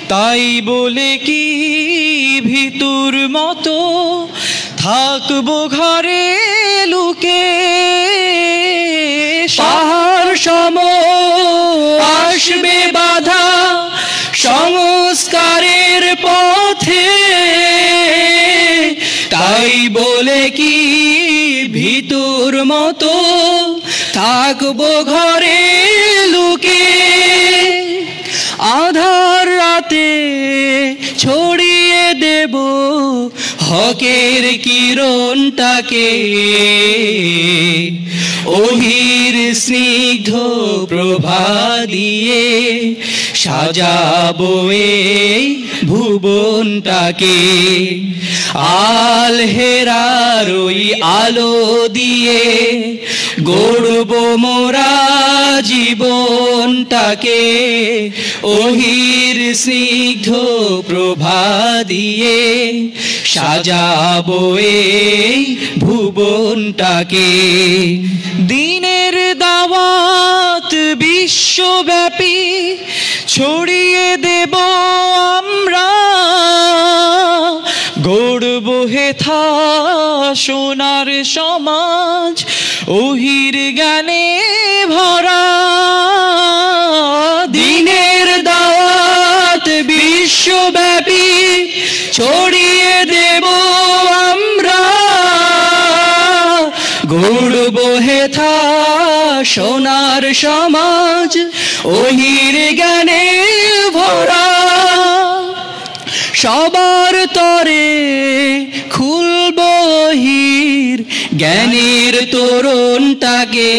তাই বলে কি ভিতুর মতো থাকবো ঘরে লুকে? পাহাড় সম আসবে বাধা সংস্কারের পথে, তাই বলে কি ভিতুর মতো থাকবো ঘরে লুকে? আধার রাতে ছড়িয়ে দেব হকের কিরণটাকে, ওহির স্নিগ্ধ প্রভা দিয়ে সাজাবো এই ভুবনটাকে। আল হেরার ওই আলো দিয়ে গড়ব মোরা জীবনটাকে, ওহির স্নিগ্ধ প্রভা দিয়ে সাজাবো এই ভুবনটাকে। দিনের দাওয়াত বিশ্বব্যাপী ছড়িয়ে দেব আমরা, গড়ব হেথা সোনার সমাজ ওহির জ্ঞানে ভরা। দিনের দাওয়াত বিশ্বব্যাপী ছড়িয়ে দেব আমরা, গড়ব হেথা সোনার সমাজ ওহির জ্ঞানে ভরা। সবার তরে খুলব ওহির জ্ঞানের তোরণটাকে,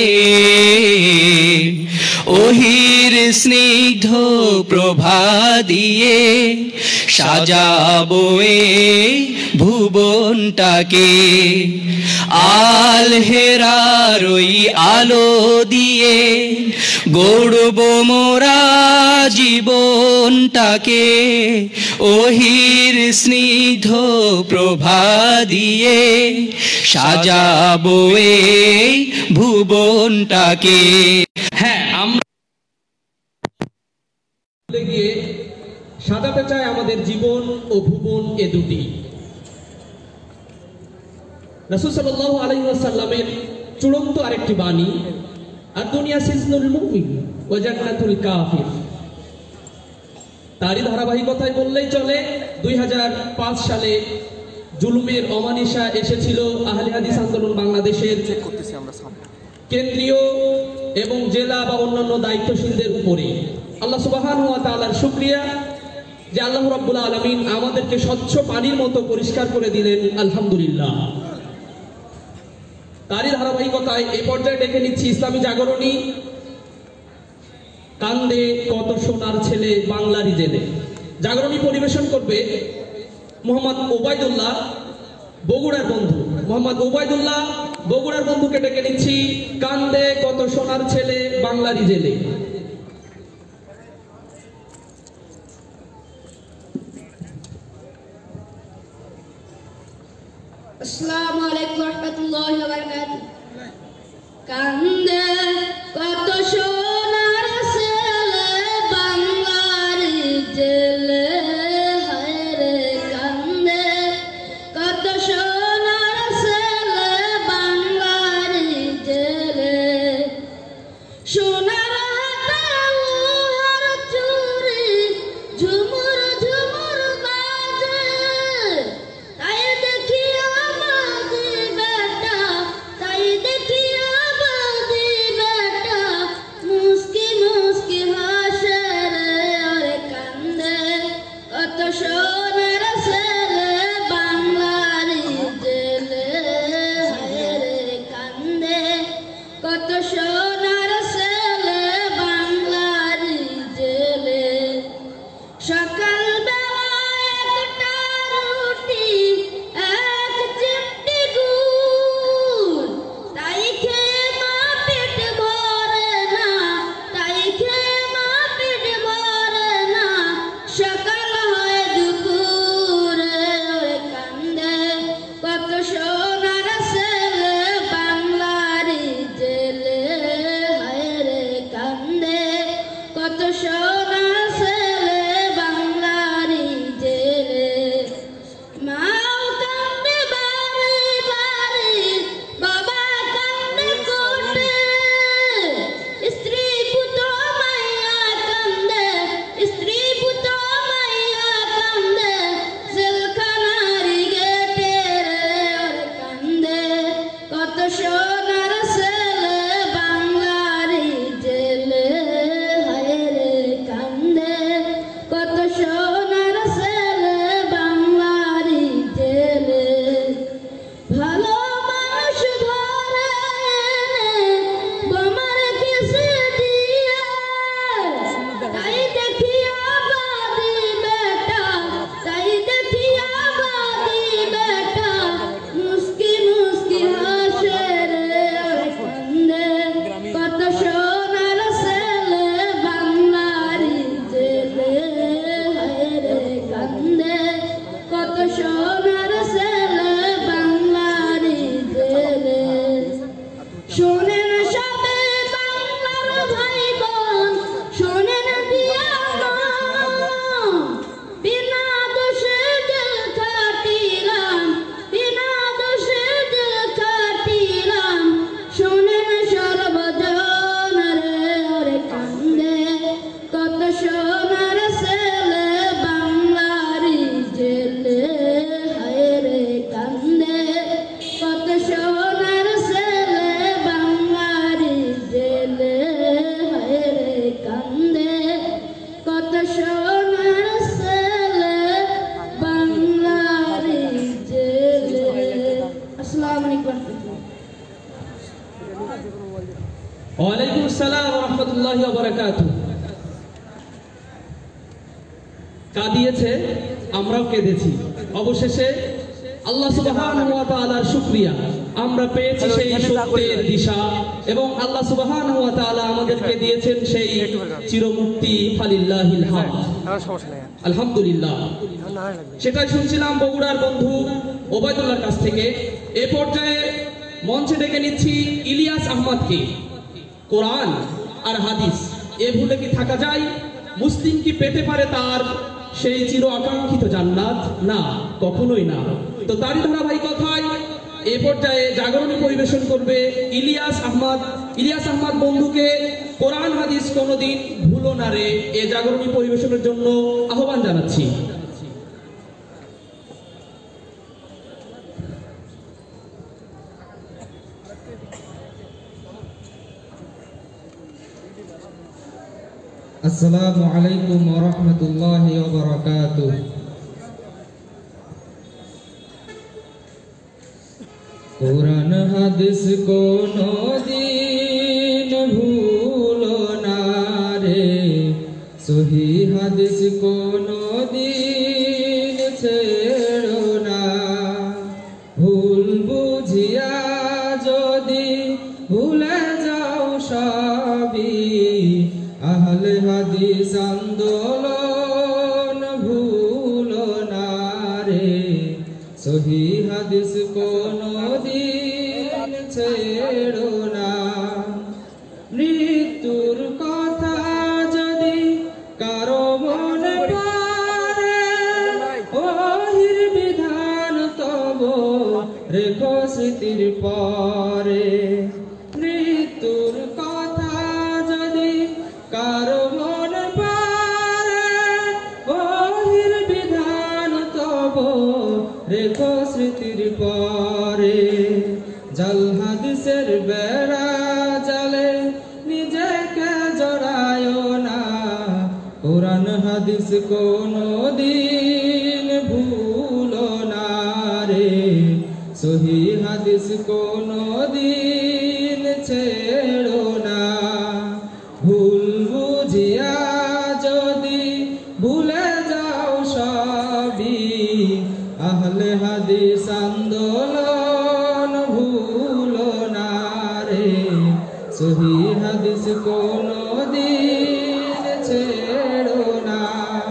ওহির স্নিগ্ধ প্রভা দিয়ে সাজাবো এই ভুবনটাকে। আল হেরার ওই আলো দিয়ে গড়ব মোরা জীবনটাকে, ওহির স্নিগ্ধ প্রভা দিয়ে সাজাবো এই ভুবনটাকে। হ্যাঁ, আমরা গিয়ে সাজাতে চাই আমাদের জীবন ও ভুবন এ দুটি। রাসূল সাল্লাল্লাহু আলাইহি ওয়াসাল্লামের চূড়ান্ত আরেকটি বাণী, আর দুনিয়া সিজনুল মুমিন ওয়া জান্নাতুল কাফির। তারই ধারাবাহিকতায় বললেই চলে। 2005 সালে জুলুমের অমানিসা এসেছিল আহলে হাদিস আন্দোলন বাংলাদেশের কেন্দ্রীয় এবং জেলা বা অন্যান্য দায়িত্বশীলদের উপরে। আল্লাহ সুবহানাহু ওয়া তাআলার শুকরিয়া যে আল্লাহ রাব্বুল আলামিন আমাদেরকে স্বচ্ছ পানির মতো পরিষ্কার করে দিলেন, আলহামদুলিল্লাহ। তারই ধারাবাহিকতায় এই পর্যায়ে ডেকে নিচ্ছি ইসলামী জাগরণী কান্দে কত সোনার ছেলে বাংলারই জেলে। জাগরণী পরিবেশন করবে মোহাম্মদ ওবায়দুল্লাহ, বগুড়ার বন্ধু। মোহাম্মদ ওবায়দুল্লাহ বগুড়ার বন্ধুকে ডেকে নিচ্ছি, কান্দে কত সোনার ছেলে বাংলারই জেলে। আসসালামু আলাইকুম ওয়া রাহমাতুল্লাহি ওয়া বারাকাতুহু। কান্দে কত সোনার ছেলে বাংলার জেলে, হায় রে কান্দে কত সোনার ছেলে বাংলার জেলে। সোনার সোনার ছেলে বাংলার জেলে। আসসালামু আলাইকুম। ওয়ালাইকুম আসসালাম ওয়া রাহমাতুল্লাহি ওয়া বারাকাতুহু। কাঁদিয়েছে, আমরাও কেঁদেছি। অবশেষে আল্লাহ সুবহানাহু ওয়া তাআলার শুকরিয়া, আমরা পেয়েছি সেই সত্যের দিশা এবং আল্লাহ সুবহানাহু ওয়া তাআলা আমাদেরকে দিয়েছেন সেই চিরমুক্তি। ফালিল্লাহিল হামদ, আলহামদুলিল্লাহ। সেটাই শুনছিলাম বগুড়ার বন্ধু ওবায়দুল্লাহর কাছ থেকে। এ পর্যায়ে মঞ্চে ডেকে নিচ্ছি ইলিয়াস আহমদকে। কোরআন আর হাদিস এ ভুলে কি থাকা যায়? মুসলিম কি পেতে পারে তার সেই চির আকাঙ্ক্ষিত জান্নাত? না, কখনোই না। তো তারই ধারাবাহিকতায় এ পর্যায়ে জাগরণী পরিবেশন করবে ইলিয়াস আহমদ। ইলিয়াস আহমদ বন্ধুকে কোরআন হাদিস কোনোদিন ভুলো না রে এ জাগরণী পরিবেশনের জন্য আহ্বান জানাচ্ছি। আসসালামু আলাইকুম ওয়া রাহমাতুল্লাহি ওয়া বারাকাতুহু। কোরআন হাদিস কোনদিন ভুলো না রে, সহি হাদিস কোনদিন ছেড়ো না। ভুল বুঝিয়া যদি ভুলে যাও সবই, আহলে হাদিস আন্দোলন ভুলো না রে, সহি হাদিস কোনদিন ছেড়ো না। মৃত্যুর কথা যদি কারো মনে পড়ে, ওহির বিধান তব রেখো স্মৃতির পরে। মৃত্যুর কথা যদি কারো মনে পড়ে, ওহির বিধান তব রেখো স্মৃতির পরে। জাল হাদিসের বেড়া জালে নিজেকে জড়ায় না, কোরআন হাদিস কোনদিন ভুলো না রে, সহি হাদিস কোনদিন ছেড়ো না। ভুল বুঝিয়া যদি ভুলে যাও সবই, আহলে হাদিস আন্দোলন ভুলো না রে, সহি হাদিস কোনদিন ছেড়ো না।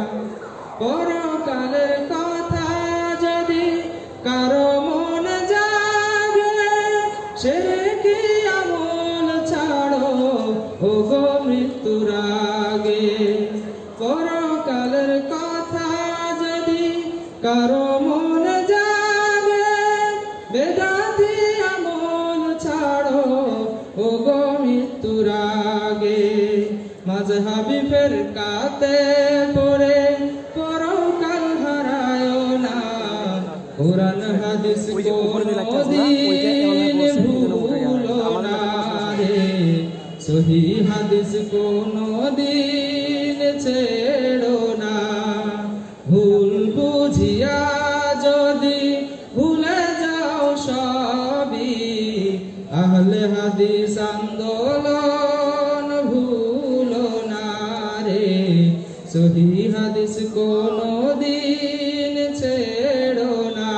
পরকালের কথা যদি কারো মনে জাগে, সে কি আমল ছাড়ো ও গো মৃত্যুর আগে। পরকালের কথা যদি কারো মনে জাগে, বেদাতি আমল ছাড়ো ও গো মৃত্যুর আগে। মাযহাবি ফিরকাতে পড়ে পরকাল হারায় না, কোরআন হাদিস কোনদিন ভুলো না রে, সহি হাদিস কোনদিন ছেড়ো না। ভুল বুঝিয়া যদি ভুলে যাও সবই, আহলে হাদিস আন্দোলন ভুলো না রে, সহি হাদিস কোনদিন ছেড়ো না।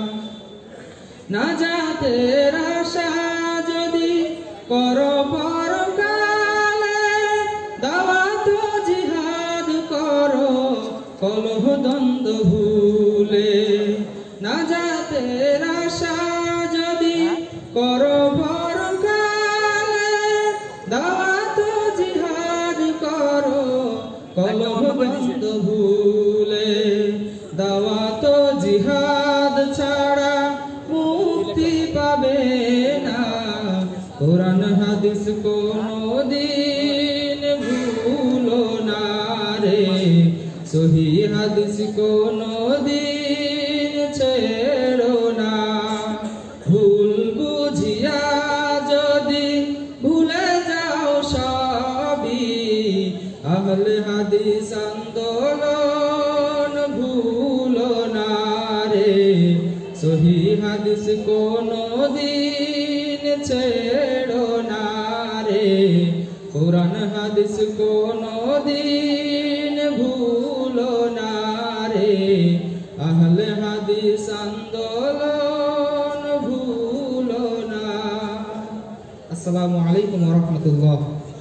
নাজাতের আশা যদি করো পরকালে, দাওয়াত জিহাদ করো কলহ দ্বন্দ্ব ভুলে। নাজাতের আশা যদি করো পরকালে, দাওয়াত জিহাদ করো কলহ দ্বন্দ্ব ভুলে। দাওয়াত জিহাদ ছাড়া মুক্তি পাবে না, কোরআন হাদিস কোনদিন ভুলো না রে, সহি হাদিস কোনদিন ছেড়ো না। ভুল বুঝিয়া যদি ভুলে যাও সবই, আহলে আহলে হাদিস আন্দোলন ভুলো না রে, সহি হাদিস কোনদিন ছেড়ো না রে, কোরআন হাদিস কোনদিন ভুলো না রে, আহলে হাদিস আন্দোলন ভুলো না। আসসালামু আলাইকুম ওয়া রাহমাতুল্লাহ।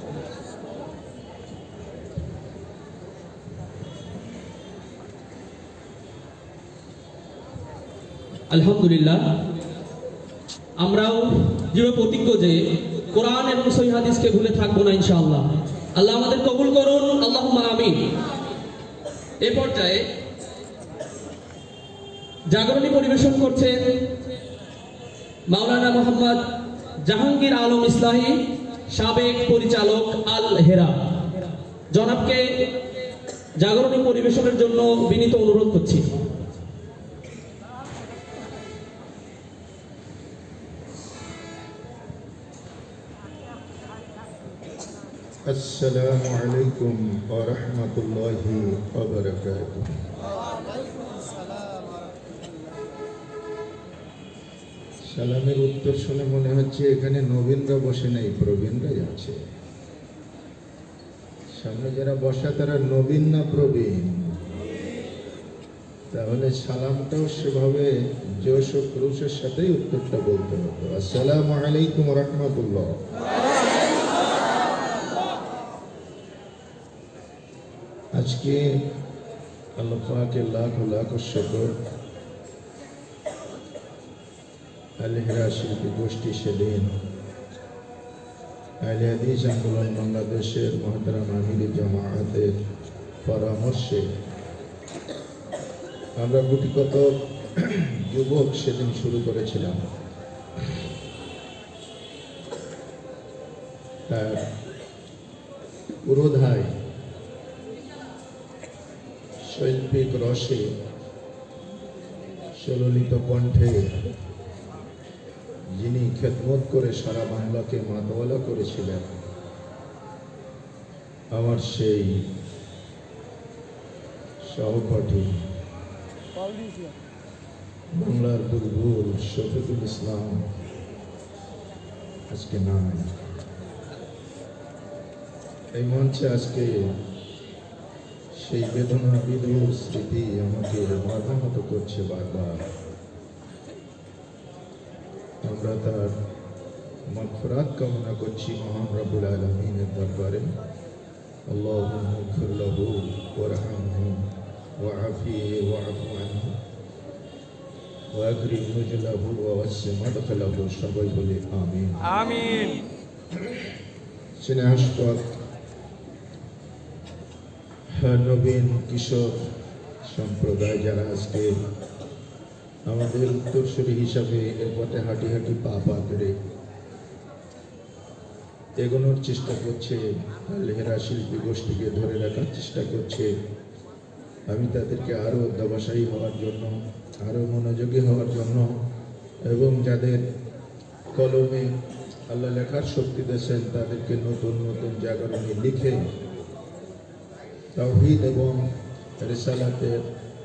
আলহামদুলিল্লাহ, আমরাও দৃঢ় প্রতিজ্ঞ যে কোরআন এবং সহিহ হাদিসকে ভুলে থাকবো না ইনশাআল্লাহ। আল্লাহ আমাদের কবুল করুন, আল্লাহুম্মা আমিন। এই পর্যায়ে জাগরণী পরিবেশন করছেন মাওলানা মোহাম্মদ জাহাঙ্গীর আলম ইসলাহি, সাবেক পরিচালক আল হেরা। জনাবকে জাগরণী পরিবেশনের জন্য বিনীত অনুরোধ করছি। السلام عليكم ورحمة الله وبركاته. সালামের উত্তর শুনে মনে হচ্ছে এখানে নবীনরা বসে নাই, প্রবীণরাই আছে। সামনে যারা বসা তারা নবীন না প্রবীণ? তাহলে সালামটাও সেভাবে জোশ ও ক্রুশের সাথেই উত্তরটা বলতে হতো। আসসালামু আলাইকুম ওয়া রাহমাতুল্লাহ। আজকে আল্লাহ পাকের লাখ লাখ শুকর, আল হেরা শিল্পী গোষ্ঠী সেদিন আহলে হাদিস আন্দোলন বাংলাদেশের মহতারাম আমির জামায়াতের পরামর্শে আমরা গুটিকত যুবক সেদিন শুরু করেছিলাম। তার পুরোধায় শৈল্পিক রসে সুললিত কণ্ঠে যিনি খেদমত করে সারা বাংলাকে মাতওয়ালা করেছিলেন, আমার সেই সহপাঠী বাংলার বুলবুল শফিকুল ইসলাম আজকে নাই। এই মঞ্চে আজকে সেই বেদনা বিধুর স্মৃতি আমাকে মর্মাহত করছে বারবার। আমরা তার মাগফিরাত কামনা করছি মহান রব্বুল আলামিনের দরবারে। আল্লাহুম্মা ইগফির লাহু ওয়ারহামহু ওয়াআফিহি ওয়া'ফু আনহু ওয়া আকরিম নুজুলাহু ওয়া ওয়াসি' মাদখালাহু। সবাই বলে আমিন আমিন। স্নেহাস্পদ নবীন কিশোর সম্প্রদায় যারা আজকে আমাদের উত্তরসূরি হিসাবে এর পথে হাঁটি হাঁটি পা পা করে এগোনোর চেষ্টা করছে, আল হেরা শিল্পী গোষ্ঠীকে ধরে রাখার চেষ্টা করছে, আমি তাদেরকে আরও অধ্যবসায়ী হওয়ার জন্য, আরও মনোযোগী হওয়ার জন্য এবং যাদের কলমে আল্লাহ লেখার শক্তি দিয়েছেন তাদেরকে নতুন নতুন জাগরণী লিখে তাওহীদ এবং রিসালাতের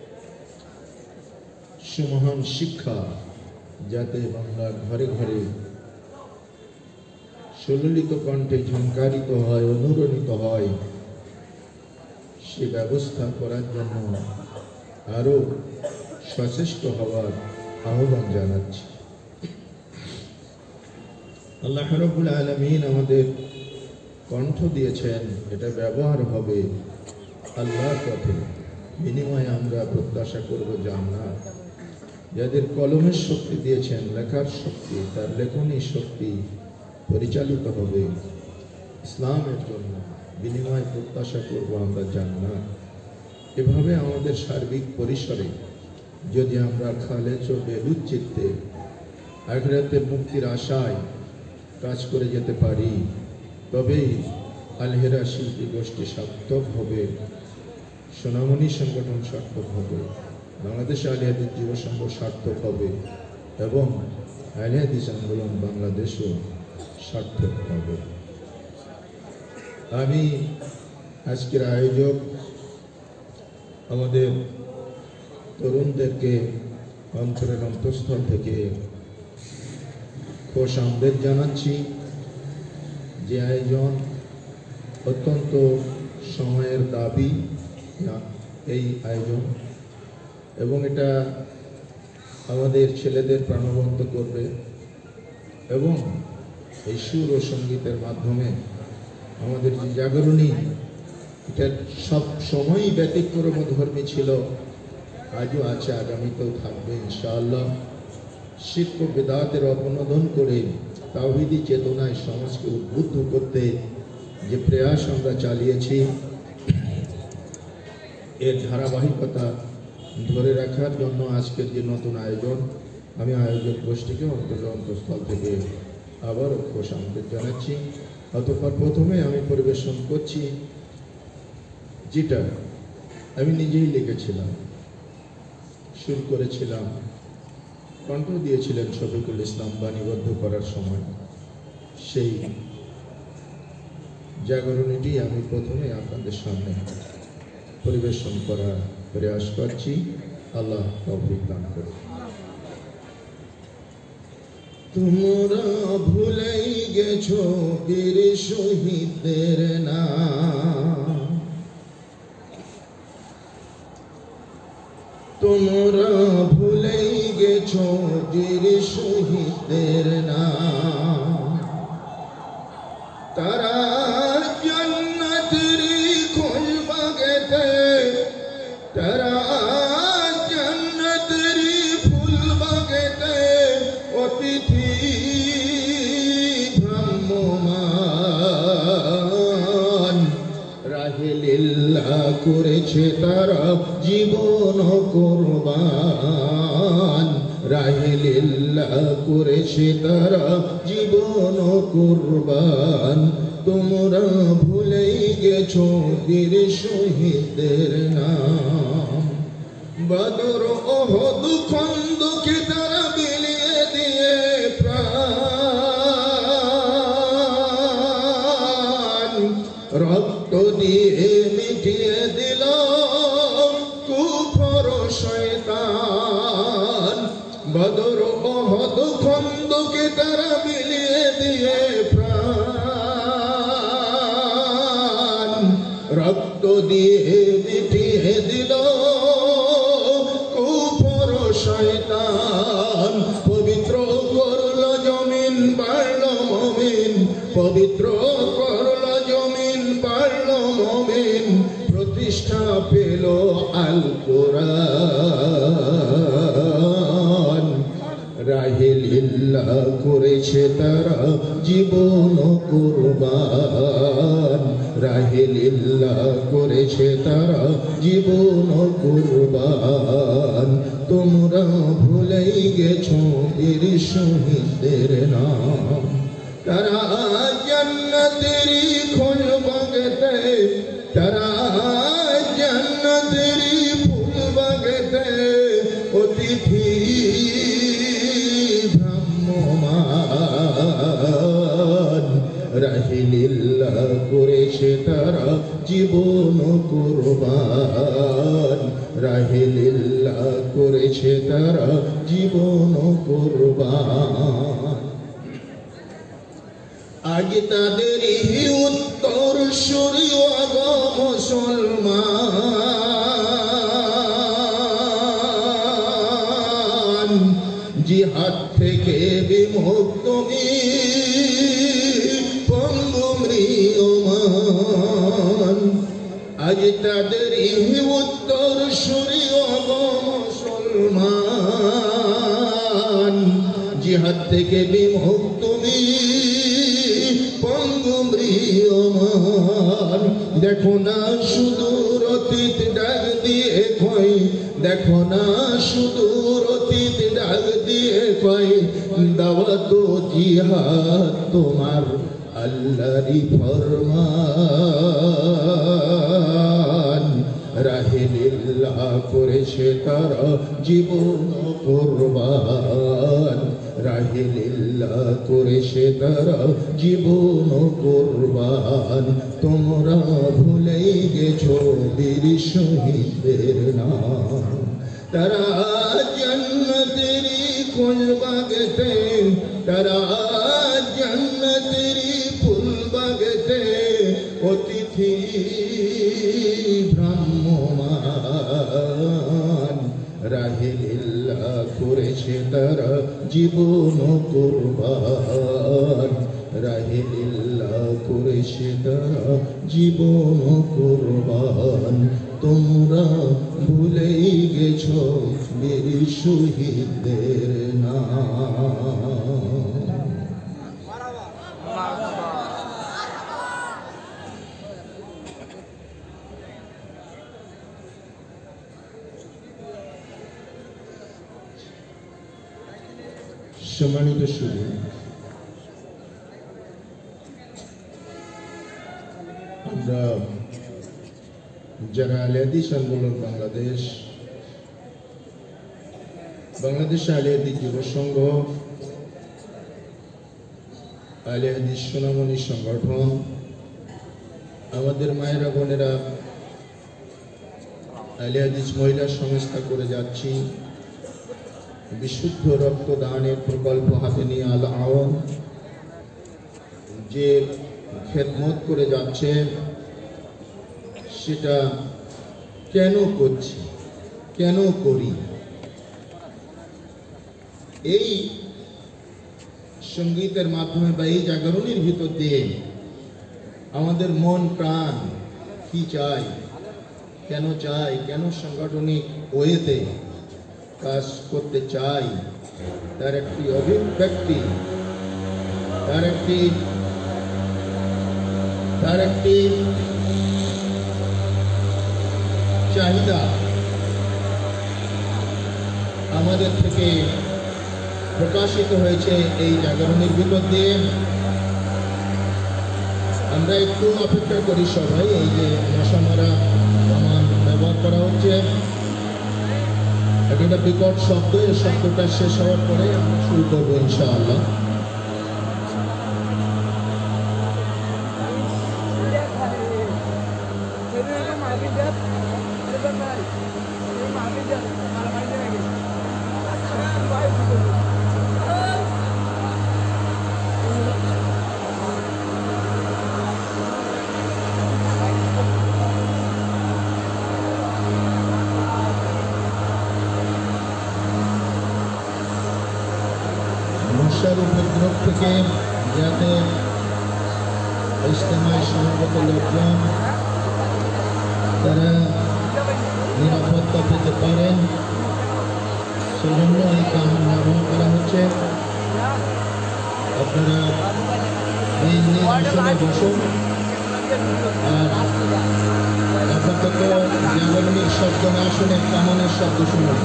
সুমহান শিক্ষা যাতে বাংলার ঘরে ঘরে সুললিত কণ্ঠে ঝঙ্কারিত হয়, অনুরণিত হয়, সে ব্যবস্থা করার জন্য আরো সচেষ্ট হওয়ার আহ্বান জানাচ্ছি। আল্লাহ রাব্বুল আলামিন আমাদের কণ্ঠ দিয়েছেন, এটা ব্যবহার হবে আল্লাহর পথে, বিনিময়ে আমরা প্রত্যাশা করব জান্নাত। যাদের কলমের শক্তি দিয়েছেন, লেখার শক্তি, তার লেখনী শক্তি পরিচালিত হবে ইসলামের জন্য, বিনিময়ে প্রত্যাশা করব আমরা জান্নাত। এভাবে আমাদের সার্বিক পরিসরে যদি আমরা খালেছ ও বেলুদ চিত্তে আখিরাতের মুক্তির আশায় কাজ করে যেতে পারি, তবেই আল হেরা শিল্পী গোষ্ঠী সার্থক হবে, সোনামণি সংগঠন সার্থক হবে, বাংলাদেশ আহলে হাদিস যুব সংঘ সার্থক হবে এবং আহলে হাদিস আন্দোলন বাংলাদেশও সার্থক হবে। আমি আজকের আয়োজক আমাদের তরুণদেরকে অন্তরের অন্তঃস্থল থেকে খুশ আমদেদ জানাচ্ছি। যে আয়োজন অত্যন্ত সময়ের দাবি এই আয়োজন, এবং এটা আমাদের ছেলেদের প্রাণবন্ত করবে এবং এই সুর ও সঙ্গীতের মাধ্যমে আমাদের যে জাগরণী, এটা সব সময়ই ব্যতিক্রম ধর্মী ছিল, আজও আছে, আগামীতেও থাকবে ইনশাআল্লাহ। শিরক ও বিদআতের অপনোদন করে তাওহীদি চেতনায় সমাজকে উদ্বুদ্ধ করতে যে প্রয়াস আমরা চালিয়েছি, এর ধারাবাহিকতা ধরে রাখার জন্য আজকের যে নতুন আয়োজন, আমি আয়োজক গোষ্ঠীকে অন্তঃস্থল থেকে আবারও খুশ আমদেদ জানাচ্ছি। অতঃপর প্রথমে আমি পরিবেশন করছি যেটা আমি নিজেই লিখেছিলাম, শুরু করেছিলাম, কণ্ঠ দিয়েছিলেন শফিকুল ইসলাম বাণীবদ্ধ করার সময়। সেই জাগরণীটি আমি প্রথমে আপনাদের সামনে পরিবেশন করার প্রয়াস করছি। আল্লাহ তৌফিক দান করুন। তোমরা ভুলেই গেছো বীর শহীদদের নাম, তোমরা ভুলেই গেছো বীর শহীদদের নাম। তারা জান্নাতের খোঁজ বাগেতে, তারা জান্নাতের ফুল বাগেতে অতিথি ভ্রাম্যমান। রাহে লিল্লাহ করেছে তারা জীবন কুরবান, রাহে লিল্লাহ করেছে তারা জীবন কুরবান। তোমরা ভুলেই গেছো বীর শহীদদের নাম। বদর ওহদ খন্দকে তারা বিলিয়ে দিয়ে প্রাণ, রক্ত দিয়ে মিটিয়ে দিল কুফর শয়তান। বদর ওহদ খন্দকে তারা বিলিয়ে দিয়ে প্রাণ, রক্ত দিয়ে মিটিয়ে দিল কুফর শয়তান। পবিত্র করল জমিন বাড়ল মুমিন, পবিত্র করল জমিন বাড়ল মুমিন। প্রতিষ্ঠা পেল আল কোরআন। রাহে লিল্লাহ করেছে তারা জীবন কুরবান, রাহে লিল্লাহ করেছে তারা জীবন কুরবান। তোমরা ভুলেই গেছো বীর শহীদদের নাম। তারা জান্নাতের খোঁজ বাগেতে, তারা জান্নাতের ফুল বাগেতে অতিথি ভ্রাম্যমান। রাহে লিল্লাহ করেছে তারা জীবন কুরবান, রাহে লিল্লাহ করেছে তারা জীবন কুরবান। আজ তাদের উত্তর সূরি মুসলমান। জিহাদ থেকে বিমুক্ত পঙ্গু ম্রিয়মান। আজ তাদের উত্তর সূরি মুসলমান। জিহাদ থেকে বিমুক্ত পঙ্গু ম্রিয়মান। দেখো না সুদূর অতীত ডাক দিয়ে কই, দেখো না সুদূর অতীত ডাক দিয়ে কই, দাওয়াত ও জিহাদ তোমার আল্লাহরই ফরমান। রাহে লিল্লাহ লিল্লাহ করেছে তারা জীবন কুরবান, রাহে লিল্লাহ করেছে তারা জীবন কুরবান। তোমরা ভুলেই গেছো বীর শহীদদের নাম, তারা জান্নাতেরই খোঁজ বাগেতে, তারা জান্নাতেরই ফুল বাগেতে অতিথি ভ্রাম্যমান। রাহে লিল্লাহ করেছে তারা জীবন কুরবান, রাহে লিল্লাহ করেছে তারা জীবন কুরবান। তোমরা ভুলেই গেছো বীর শহীদদের নাম। সম্মানিত সুধী, আমরা যারা আহলে হাদিস আন্দোলন বাংলাদেশ, বাংলাদেশ আহলে হাদিস যুব সংঘ, আহলে হাদিস সোনামণি সংগঠন, আমাদের মায়েরা বোনেরা আহলে হাদিস মহিলা সংস্থা করে যাচ্ছি। বিশুদ্ধ রক্তদানের প্রকল্প হাতে নিয়ে আল আওয়াম যে খেদমত করে যাচ্ছে, সেটা কেন করছি, কেন করি? এই সঙ্গীতের মাধ্যমে বা এই জাগরণের ভিতর দিয়ে আমাদের মন প্রাণ কি চাই, কেন চাই, কেন সাংগঠনিক ওয়েতে কাজ করতে চাই, তার একটি অভিব্যক্তি, তার একটি চাহিদা আমাদের থেকে প্রকাশিত হয়েছে এই জাগরণের ভিতর দিয়ে। আমরা একটু অপেক্ষা করি সবাই। এই যে মশা মারা সামান ব্যবহার করা হচ্ছে, একটা বিকট শব্দ, এই শব্দটা শেষ হওয়ার পরে আমরা শুরু করবো ইনশাআল্লাহ। মশার উপদ্রব থেকে যাতে ইজতেমায় সমবেত লোকজন তারা নিরাপত্তা পেতে পারেন, সেজন্য এই কানুন লাগু করা হচ্ছে। আপনারা এই আসনে বসুন আর আপাতত জাগরণের শব্দ না শুনে কামানের শব্দ শুনুন।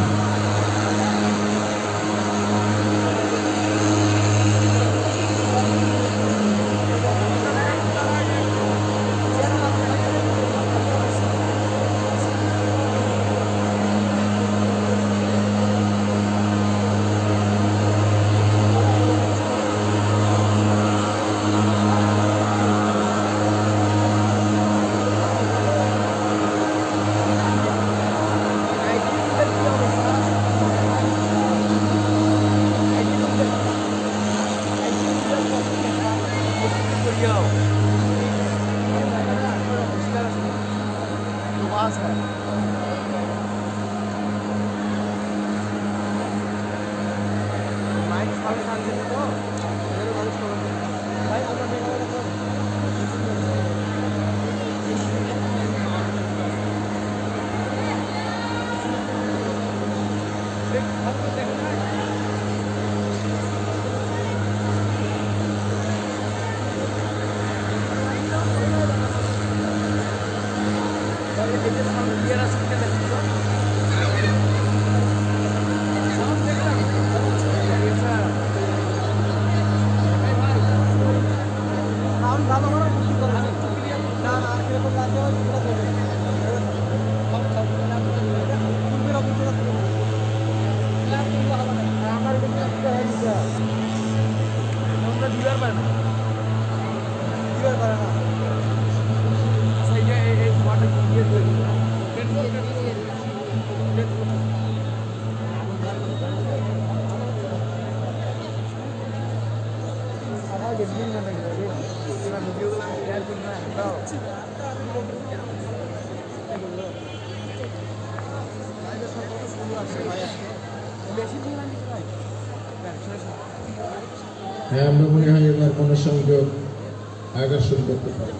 হ্যাঁ, আমরা মনে হয় এবার কোনো সংযোগ আকর্ষণ করতে পারি।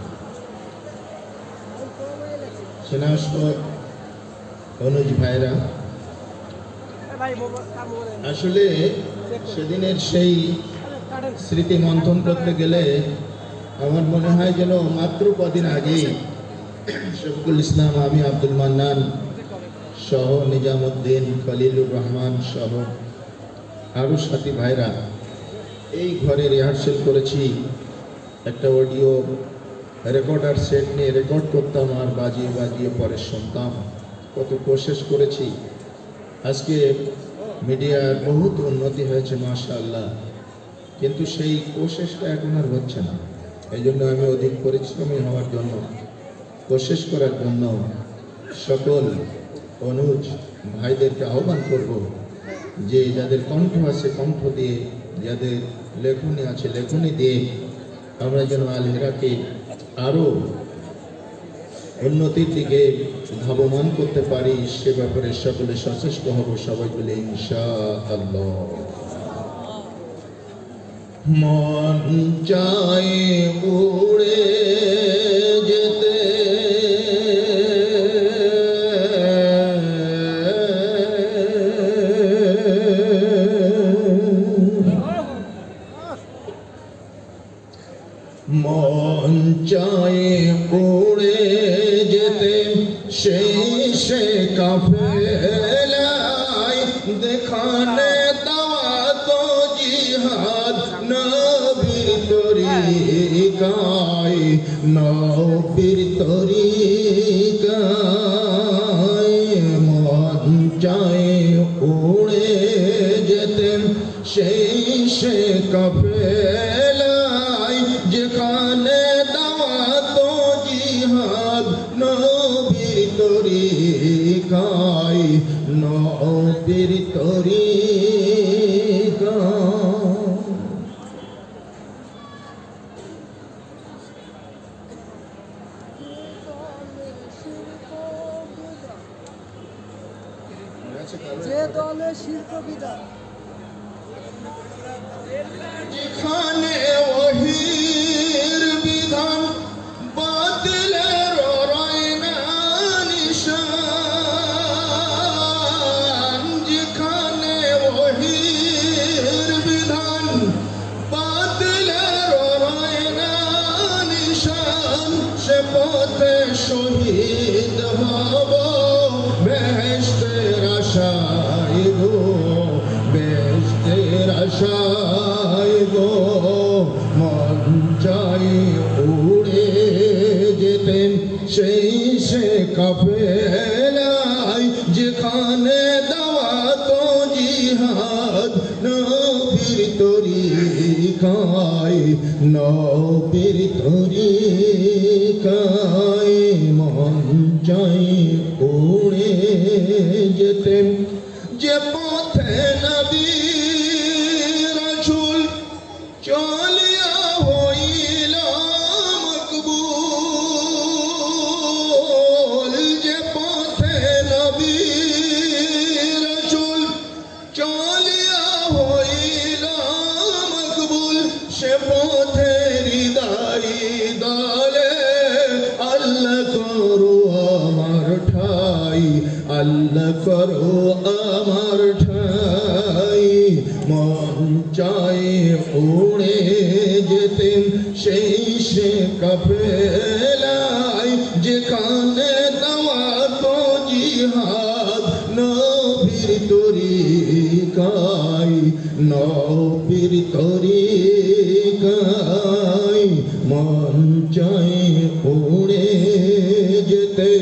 সেনাস্পদ অনুজ ভাইরা, আসলে সেদিনের সেই স্মৃতি মন্থন করতে গেলে আমার মনে হয় যেন মাত্র কদিন আগেই শফিকুল ইসলাম, আমি আব্দুল মান্নান সহ নিজামুদ্দিন, খলিলুর রহমান সহ আরও সাথী ভাইরা এই ঘরে রিহার্সেল করেছি। একটা অডিও রেকর্ডার সেট নিয়ে রেকর্ড করতাম আর বাজিয়ে বাজিয়ে পরে শুনতাম। কত কোশিশ করেছি। আজকে মিডিয়ার বহুত উন্নতি হয়েছে মাশাআল্লাহ, কিন্তু সেই কোশিশটা এখন আর হচ্ছে না। এই জন্য আমি অধিক পরিশ্রমী হওয়ার জন্য, কোশিশ করার জন্য সকল অনুজ ভাইদেরকে আহ্বান করব যে যাদের কণ্ঠ আছে কণ্ঠ দিয়ে, যাদের লেখনী আছে লেখনী দিয়ে আমরা যেন আল হেরাকে আরও উন্নতির দিকে ধাবমান করতে পারি, সে ব্যাপারে সকলে সচেষ্ট হব। সবাই বলে ইনশাআল্লাহ। মন চায় উড়ে যেতে, মন চায় উড়ে যেতে সেই সে কাফেলায়, দেখানে দেওয়া তো জিহাদ নবীর তরিকায়, নবীর তরিকায়। মন চায় উড়ে যেতে সেই সে কাফেলায়, যেখানে দেওয়া তো জিহাদ নবীর তরিকায়, নবীর তরিকায়। যে দলে শিল্প বিধান, যেখানে ওহির বিধান বাতিলের রয় না নিশান, যেখানে ওহির বিধান বাতিলের রয় না নিশান, সে পথে শহীদ হব বেহেশতের আশায় গো, বেহেশতের আশায় গো। মন চাই উড়ে যেতে সেই সে কাফেলায়, যেখানে দেওয়া তো জিহাদ নবীর তরিকায়, নবীর তরিকায়। মন চাই উড়ে যেতে যে পথে নবী রাসূল চলিয়া হইল মকবুল, যে পথে নবী রাসূল চলিয়া হইল মকবুল, সে পথে হৃদয় দলে আল্লাহ করো আমার ঠাই, আল্লাহ করো আমার ঠাই। মন চাই উড়ে যেতে সেই সে কাফেলায়, যেখানে দেওয়া তো জিহাদ নবীর তরিকায়, নবীর তরিকায়। মন চাই উড়ে যেতে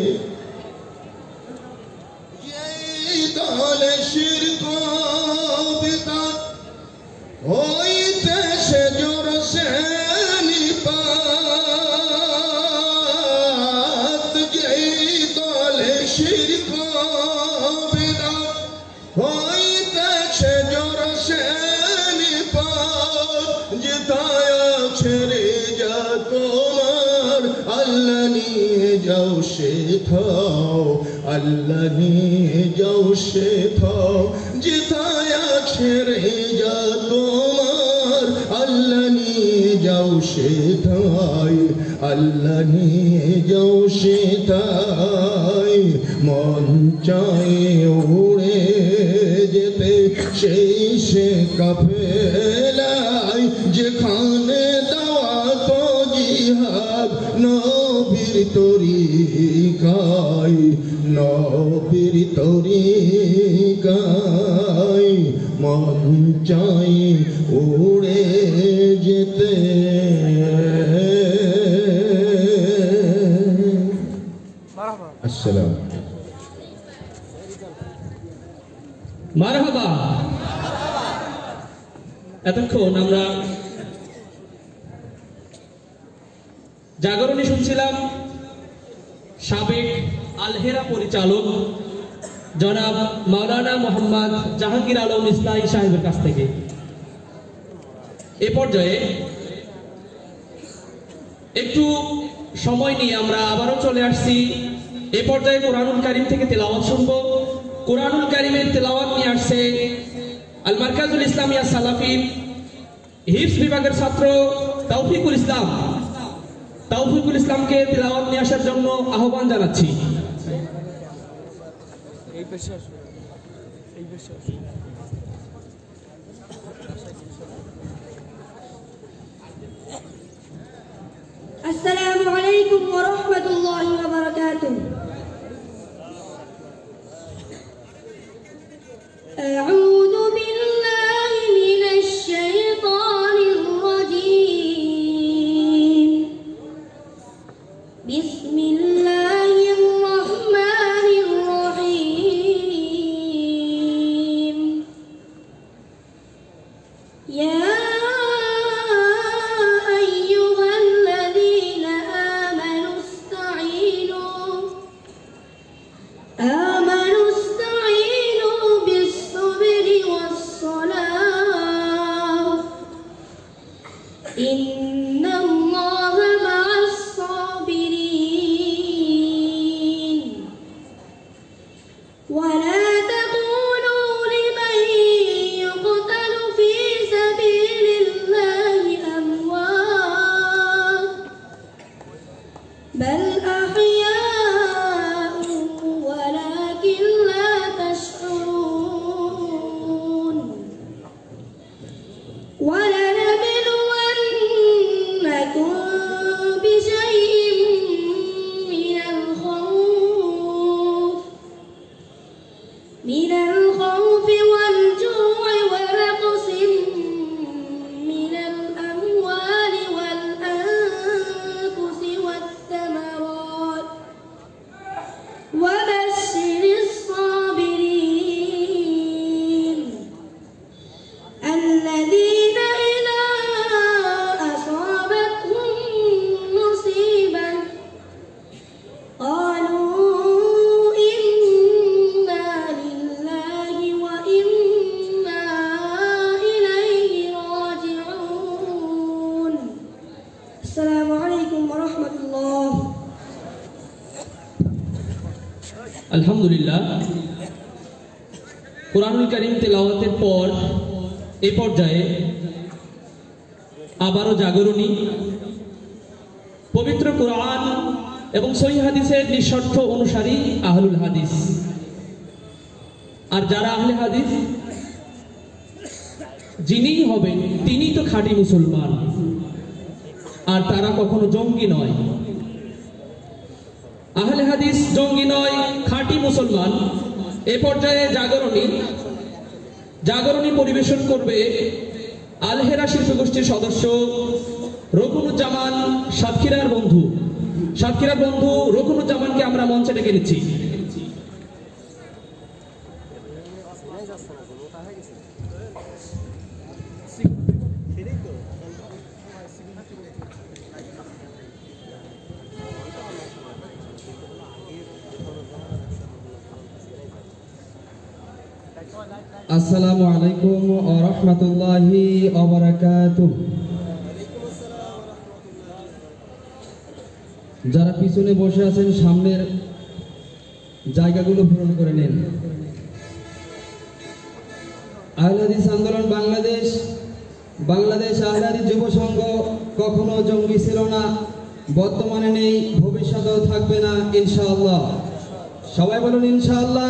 এই দলে শিরক বিদাত হইতেছে জোর সে নিপাত, যেই দলে শিরক বিদাত হইতেছে জোর সে নিপাত, যেথায় ছেড়ে যা তোমার আল্লাহ নিয়ে যাও সে থাও, আল্লাহ নিয়ে যাও সে থাও, যেথায় আছে রেজা তোমার, আল্লাহ নিয়ে যাও সে থায়, আল্লাহ নিয়ে যাও সে থায়। মন চায় উড়ে যেতে সেই সে কাফেলায়, যেখানে দাওয়াত ও জিহাদ নবীর তরিকায়, নবীর তরিকায়। মন চাই উড়ে যেতে। আসসালাম। মারহাবা। এতক্ষণ আমরা জাগরণী শুনছিলাম সাবেক আলহেরা পরিচালক জনাব মাওলানা মোহাম্মদ জাহাঙ্গীর আলম ইসলামী সাহেবের কাছ থেকে। এ পর্যায়ে একটু সময় নিয়ে আমরা আবারও চলে আসছি। এ পর্যায়ে কোরআনুল কারীম থেকে তেলাওয়াত শুনব। কোরআনুল কারীমের তেলাওয়াত নিয়ে আসছে আল মারকাজুল ইসলামিয়া সালাফির হিফজ বিভাগের ছাত্র তৌফিকুল ইসলাম। তৌফিকুল ইসলামকে তেলাওয়াত নিয়ে আসার জন্য আহ্বান জানাচ্ছি। আসসালামু আলাইকুম ওয়া রাহমাতুল্লাহি ওয়া বারাকাতুহু। আউযু বিল্লাহি মিনাশ শাইতানির রাজীম। বিসমিল্লাহির রাহমানির রাহিম। ইয়া إن الله مع الصابرين ولا تقولوا لمن يقتل في سبيل الله أموات بل أحياء ولكن لا تشعرون من الخوف والجوع ونقص من الأموال والأنفس والثمرات وبشر الصابرين الذين إذا أصابتهم مصيبة قالوا আলহামদুলিল্লাহ। কোরআনুল কারীম তেলাওয়াতের পর এই পর্যায়ে আবারও জাগরণী, পবিত্র কোরআন এবং সহিহ হাদিসের নিঃস্বার্থ অনুসারী আহলুল হাদিস। আর যারা আহলে হাদিস যিনিই হবেন তিনি তো খাঁটি মুসলমান, আর তারা কখনো জঙ্গি নয়। আহলে হাদিস জঙ্গি নয়, খাঁটি মুসলমান। এ পর্যায়ে জাগরণী পরিবেশন করবে আলহেরা শিল্পগোষ্ঠীর সদস্য রকুনুজ্জামান সাতক্ষীরার বন্ধু রকুনুজ্জামানকে আমরা মঞ্চে ডেকে নিচ্ছি। আসসালামু আলাইকুম ওয়া রাহমাতুল্লাহি ওয়া বারাকাতুহু। যারা পিছনে বসে আছেন সামনের জায়গাগুলো পূরণ করে নেন। আহলে হাদিস আন্দোলন বাংলাদেশ আহলে হাদিস যুব সংঘ কখনো জঙ্গি ছিল না, বর্তমানে নেই, ভবিষ্যতেও থাকবে না ইনশাআল্লাহ। সবাই বলুন ইনশাআল্লাহ।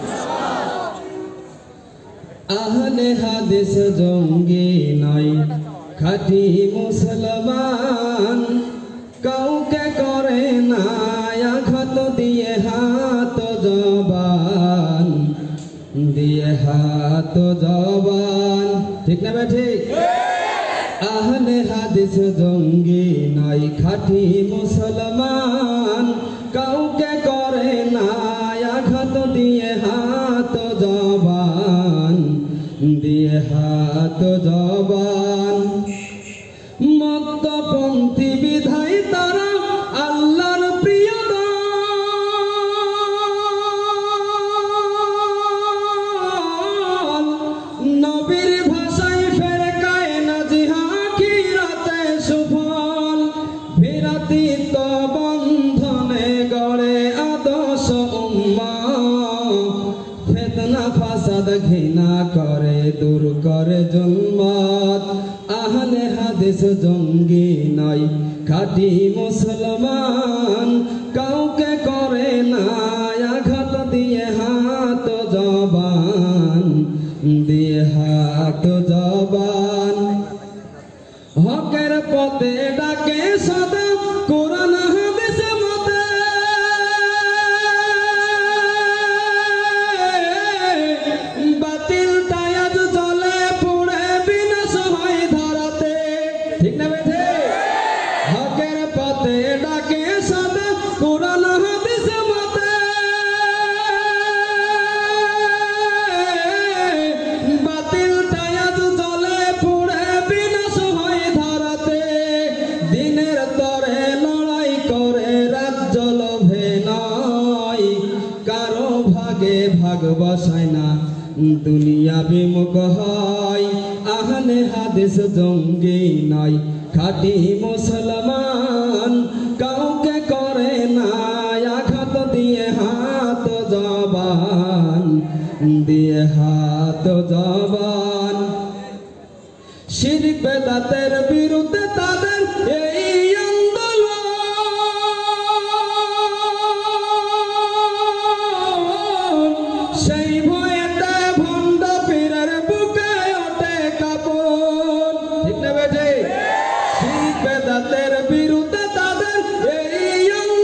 আহলে হাদিস জঙ্গি নয়, খাঁটি মুসলমান, কাউকে করে না আঘাত দিয়ে হাত জবান, দিয়ে হাত জবান, ঠিক না ভাই ঠিক? আহলে হাদিস জঙ্গি নয়, খাঁটি মুসলমান, কাউকে করে না আঘাত দিয়ে হাত জবান, দিয়ে হাত জবান। মধ্যপন্থী বিধায় তারা আল্লাহর প্রিয় দল, নবীর ভাষায় ফেরকায় না জিহাখিরাতে সুফল, বিরাতিত বন্ধনে গড়ে আদর্শ উম্মাহ, ফিতনা ফাসাদ ঘৃণা করে দূর করে জুলমাত। আহলে হাদিস জঙ্গি নয়, খাঁটি মুসলমান, কাউকে করে না আঘাত দিয়ে হাত জবান, দিয়ে হাত জবান। হকের পথে ডাকে সদা কোরআন হাদিস মতে, বাতিল তায়াজ চলে পুড়ে বিনাশ হয় ধরাতে, ঠিক না বেঠে? হকের পথে ডাকে সদা কোরআন হাদিস মতে, বাতিল তায়াজ চলে পুড়ে বিনাশ হয় ধরাতে। দিনের তরে লড়াই করে রাজ্য লোভে নয়, কারো ভাগে ভাগ বসায় না, দুনিয়া বিমুখ হয়। আহলে হাদিস জঙ্গি নয়, খাঁটি মুসলমান, কাউকে করে না আঘাত দিয়ে হাত জবান, দিয়ে হাত জবান। শিরক বেদাতের বিরুদ্ধে তাদের এই আন্দোলন, সেই ভয়েতে ভণ্ড পীরের বুকে ওঠে কাঁপন, ঠিক না বেঠে? শিরক বেদাতের বিরুদ্ধে তাদের এই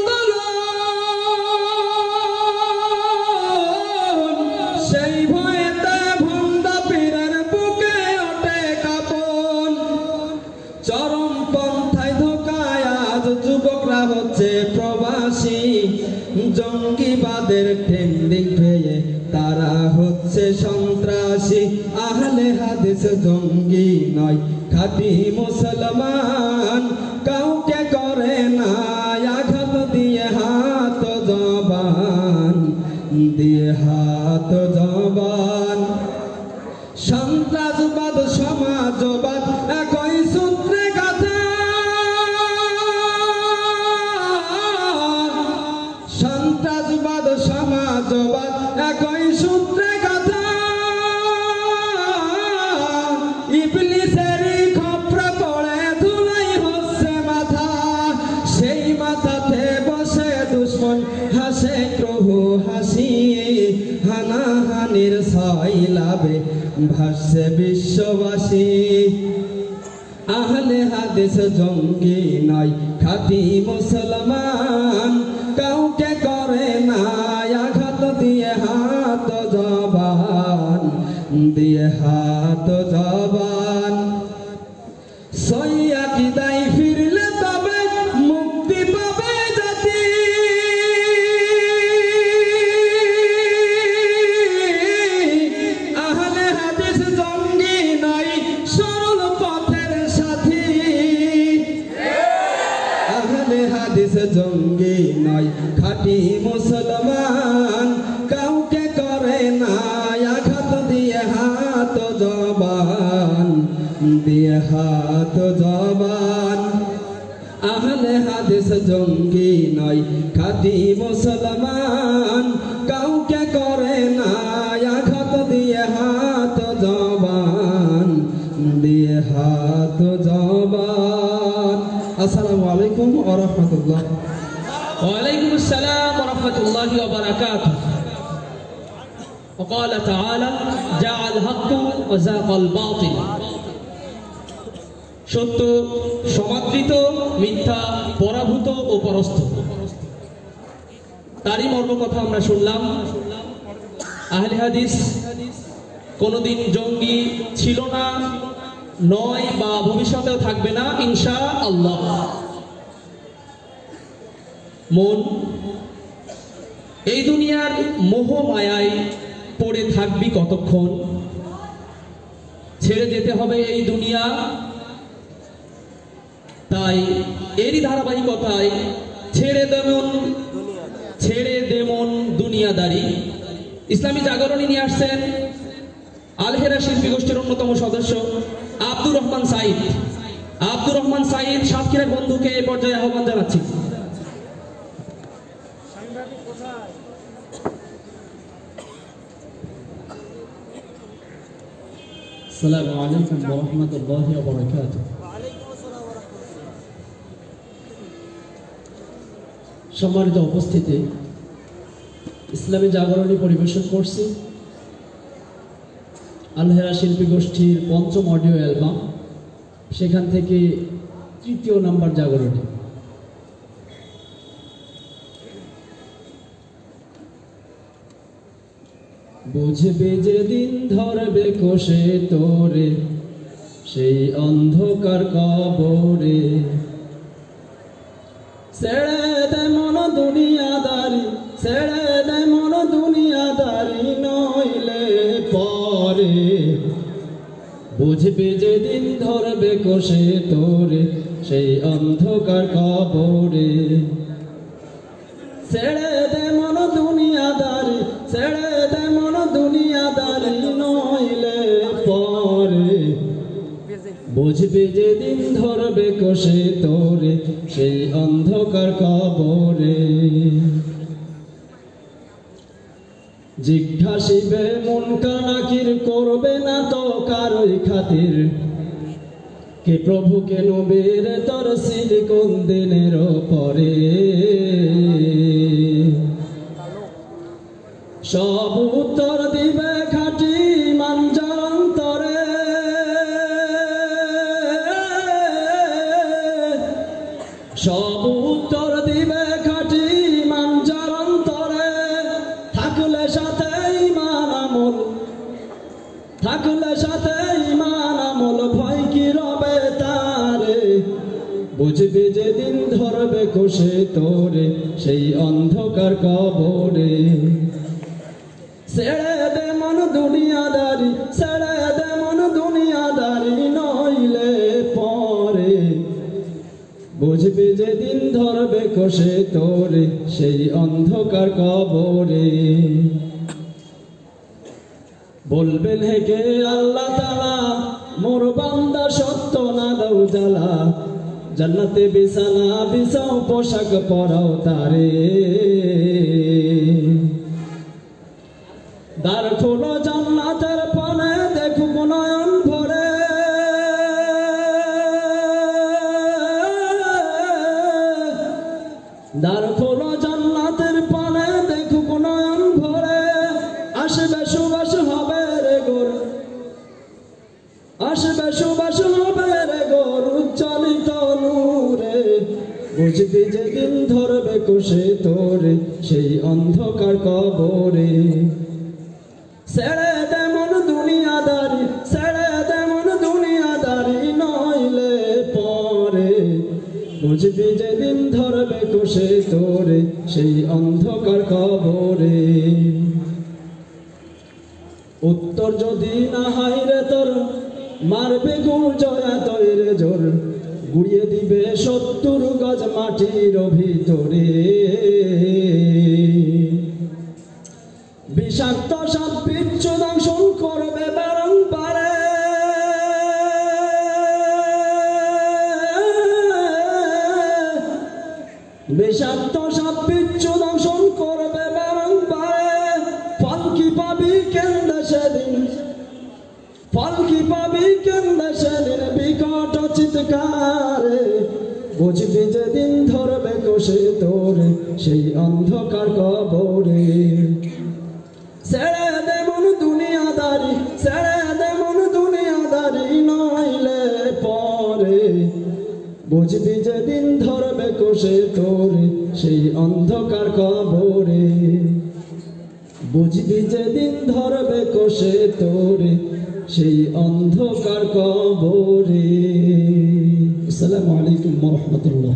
আন্দোলন, সেই ভয়েতে ভণ্ড পীরের বুকে ওঠে কাঁপন। চরম পন্থায় ধোকায় আজ যুবকরা হচ্ছে প্রবাসী, জঙ্গিবাদের ট্রেন্ডিং পেয়ে তারা হচ্ছে সন্ত্রাসী। আহলে হাদিস জঙ্গি নয়, খাঁটি মুসলমান, কাউকে করে না আঘাত দিয়ে হাত জবান, দিয়ে হাত জবান। সন্ত্রাসবাদ সমাজবাদ একই সূত্রে গাথা, সন্ত্রাসবাদ সমাজবাদ একই সূত্রে গাথা। ইবলিসেরই খপ্রে পড়ে ধুলাই হচ্ছে মাথা, সেই মাথাতে বসে দুশ্মন হাসে প্রভু হাসি, হানাহানির সয়লাবে ভাসছে বিশ্ববাসী। আহলে হাদিস জঙ্গি নয়, খাঁটি মুসলমান, কাউকে করে না আঘাত দিয়ে হাত জবান, দিয়ে হাত জবান। সই আকীদায় ফিরলে তবে মুক্তি পাবে জাতি, আহলে হাদিস জঙ্গি নয়, সরল পথের সাথী। আহলে হাদিস জঙ্গি নয়, খাঁটি মুসলমান, কাউকে করে না আঘাত দিয়ে হাত জবান, দিয়ে হাত জবান। আহলে হাদিস জঙ্গি নয়, খাঁটি মুসলমান, রহমতুল্লাহ। وعليكم السلام ورحمة الله وبركاته. وقال تعالى جاء الحق وزاق الباطل. সত্য সমাদৃত, মিথ্যা পরাভূত ও পরস্ত। তারই মর্ম কথা আমরা শুনলাম। আহলে হাদিস কোনোদিন জঙ্গি ছিল না, নয় বা ভবিষ্যতেও থাকবে না ইনশাআল্লাহ। মন এই দুনিয়ার মোহ মায়ায় পড়ে থাকবি কতক্ষণ? ছেড়ে যেতে হবে এই দুনিয়া। তাই এরই ধারাবাহিকতায় ছেড়ে দেমন দুনিয়াদারি ইসলামী জাগরণী নিয়ে আসছেন আলহেরা শিল্পী গোষ্ঠীর অন্যতম সদস্য আব্দুর রহমান সাইদ। আব্দুর রহমান সাইদ সাতক্ষীরার বন্ধুকে এই পর্যায়ে আহ্বান জানাচ্ছি। আসসালামু আলাইকুম ওয়া রাহমাতুল্লাহি ওয়া বারাকাতুহু। সম্মানিত উপস্থিতি, ইসলামী জাগরণী পরিবেশন করছি আলহেরা শিল্পী গোষ্ঠীর পঞ্চম অডিও অ্যালবাম, সেখান থেকে তৃতীয় নাম্বার জাগরণী। বুঝবে যেদিন ধরবে কষে তোরে সেই অন্ধকার কবরে, ছেড়ে দে মন দুনিয়াদারি, ছেড়ে দে মন দুনিয়াদারি, নইলে পরে বুঝবে যেদিন ধরবে কষে তোরে সেই অন্ধকার কবরে। ছেড়ে দে মন দুনিয়াদারি, ছেড়ে দে মন দুনিয়াদারি, নইলে পরে বুঝবে যেদিন ধরবে কষে তোরে সেই অন্ধকার কবরে। জিজ্ঞাসিবে মন কানাকির, করবে না তো কারোই খাতির, কে প্রভু কে নবীর তরসিল কোন দিনের পরে। সব উত্তর দিবে খাঁটি মানজার অন্তরে, সব উত্তর দিবে খাঁটি মানজার অন্তরে। থাকলে সাথে ঈমান আমল, থাকলে সাথে ঈমান আমল, ভয় কি রবে তারে। বুঝবে যেদিন ধরবে কষে তোরে সেই অন্ধকার কবরে। ছেড়ে দে মন দুনিয়াদারি, ছেড়ে দে মন দুনিয়াদারি, নইলে পরে বুঝবে যেদিন ধরবে কষে তোরে সেই অন্ধকার কবরে। বলবেন হেকে আল্লাহ তাআলা, মোর বান্দা সত্য না দাও জ্বালা, জান্নাতে বিছানা বিছাও পোশাক পরাও তারে। দ্বার খোলো জান্নাতের পানে, দেখুক নয়ন ভরে, দ্বার খোলো জান্নাতের পানে, দেখুক নয়ন ভরে। আসবে সুবাস হবে রে গোর, আসবে সুবাস হবে রে গোর, উজ্জ্বলিত নূরে। বুঝবি যেদিন ধরবে কষে তোরে সেই অন্ধকার কবরে। ছেড়ে দে মন দুনিয়াদারি, ছেড়ে দে মন দুনিয়াদারি, নইলে পরে বুঝবি যেদিন ধরবে কষে তোরে সেই অন্ধকার কবরে। উত্তর যদি না হয় রে তোর, মারবে গুজয়া তৈরে জোর, গুড়িয়ে দিবে 70 গজ মাটির ভিতরে। বিষাক্ত সাপ বিচ্ছু দংশন করবে বারংবারে, বিষাক্ত সাপ বিচ্ছু দংশন করবে বারংবারে। ফল কি পাবি কেন্দে সেদিন, ফল কি পাবি কেন্দে সেদিন, বিকট চিৎকারে। বুঝবি যেদিন ধরবে কষে তোরে সেই অন্ধকার কবরে। ছেড়ে দে মন দুনিয়াদারি, ছেড়ে দে মন দুনিয়াদারি, নইলে পরে বুঝবি যেদিন ধরবে কষে তোরে সেই অন্ধকার কবরে। বুঝবি যেদিন ধরবে কষে তোরে সেই অন্ধকার কবরে। আসসালামু আলাইকুম ওয়া রাহমাতুল্লাহ।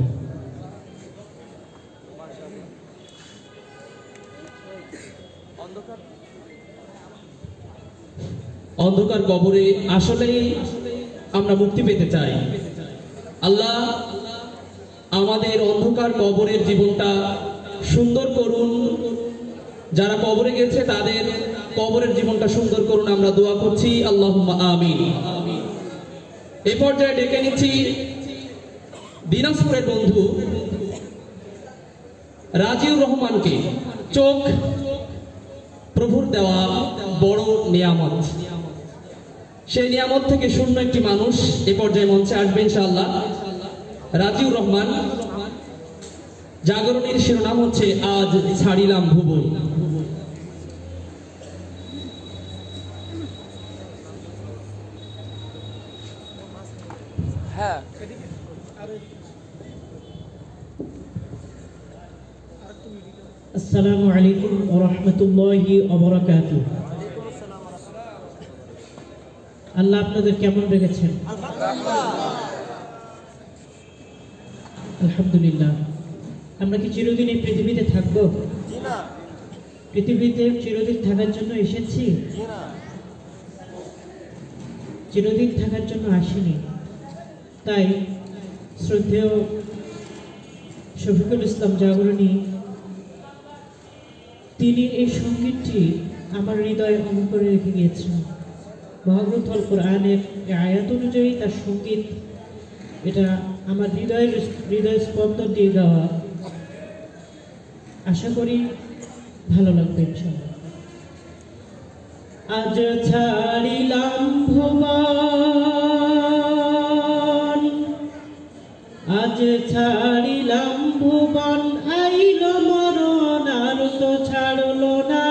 অন্ধকার কবরে আসলেই আমরা মুক্তি পেতে চাই। আল্লাহ আমাদের অন্ধকার কবরের জীবনটা সুন্দর করুন, যারা কবরে গেছে তাদের কবরের জীবনটা সুন্দর করুন, আমরা দোয়া করছি, আল্লাহুম্মা আমিন। এই পর্যায়ে ডেকে নিচ্ছি দিনাজপুরের বন্ধু রাজিউর রহমানকে। চোখ প্রভুর দেওয়া বড় নিয়ামত, সেই নিয়ামত থেকে শূন্য একটি মানুষ এ পর্যায়ে মঞ্চে আসবে ইনশাআল্লাহ। রাজিউর রহমান, জাগরণীর শিরোনাম হচ্ছে আজ ছাড়িলাম ভুবন। আসসালামু আলাইকুম ওয়া রাহমাতুল্লাহি ওয়া বারাকাতুহু। আল্লাহ আপনাদের কেমন রেখেছেন? আলহামদুলিল্লাহ। আমরা কি চিরদিন এই পৃথিবীতে থাকবো? পৃথিবীতে চিরদিন থাকার জন্য এসেছি? চিরদিন থাকার জন্য আসিনি। তাই শ্রদ্ধেয় শফিকুল ইসলাম জাগরণী তিনি এই সঙ্গীতটি আমার হৃদয়ে অমর করে রেখে গিয়েছেন। মহাগ্রন্থ আল কোরআনের আয়াত অনুযায়ী তার সঙ্গীত, এটা আমার হৃদয় স্পন্দন দিয়ে দেওয়া। আশা করি ভালো লাগবে ইনশাআল্লাহ। আজ ছাড়িলাম ভুবন, আজ ছাড়িলাম ভুবন, আইল মরণ আর তো ছাড়লো না।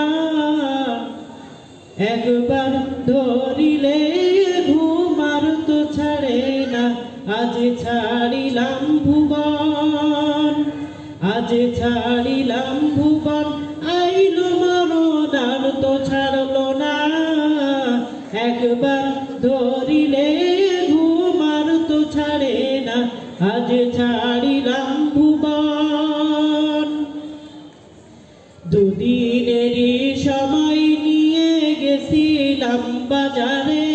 একবার ধরিলে ঘুম আর তো ছাড়ে না। আজ ছাড়িলাম ভুবন, আজ ছাড়িলাম ভুবন, আইল মরণ আর তো ছাড়লো না। একবার ধরিলে ঘুম আর তো ছাড়ে না। আজ ছাড়িলাম ভুবন। দুদিনেরই সময় নিয়ে গেছিলাম বাজারে,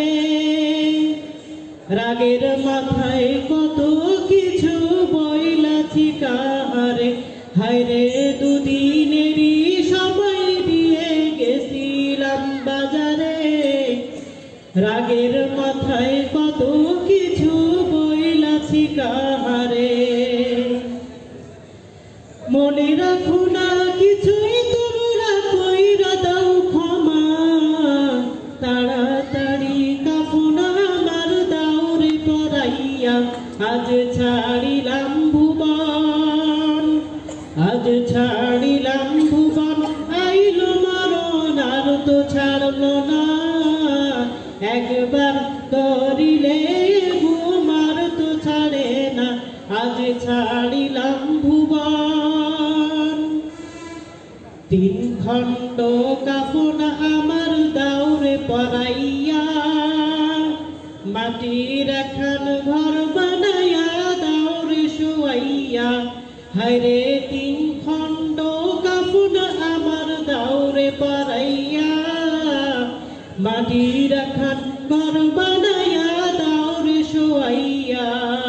রাগের মাথায় কত কিছু বইলাছি কাহারে। হায়রে দুদিনেরই সময় দিয়ে গেছিলাম বাজারে, রাগের মাথায় কত কিছু বইলাছি কাহারে। মনে রাখো না কিছুই তোমরা কইরা দাও ক্ষমা, তাড়াতাড়ি কাফন আমার দাওরে পরাইয়া। আজ ছাড়িলাম ভুবন, আজ ছাড়িলাম ভুবন, আইল মরণ আর তো ছাড়লো না। একবার ধরিলে ঘুম আর তো ছাড়ে না। আজ ছাড়িলাম ভুবন। তিন খণ্ড কাফন আমার দাওরে পরাইয়া, মাটির এখন ঘর বানাইয়া দাওরে শোয়াইয়া। হায়রে তিন খণ্ড কাফন আমার দাওরে পরাইয়া, মাটির এখন ঘর বানাইয়া দাওরে শোয়াইয়া।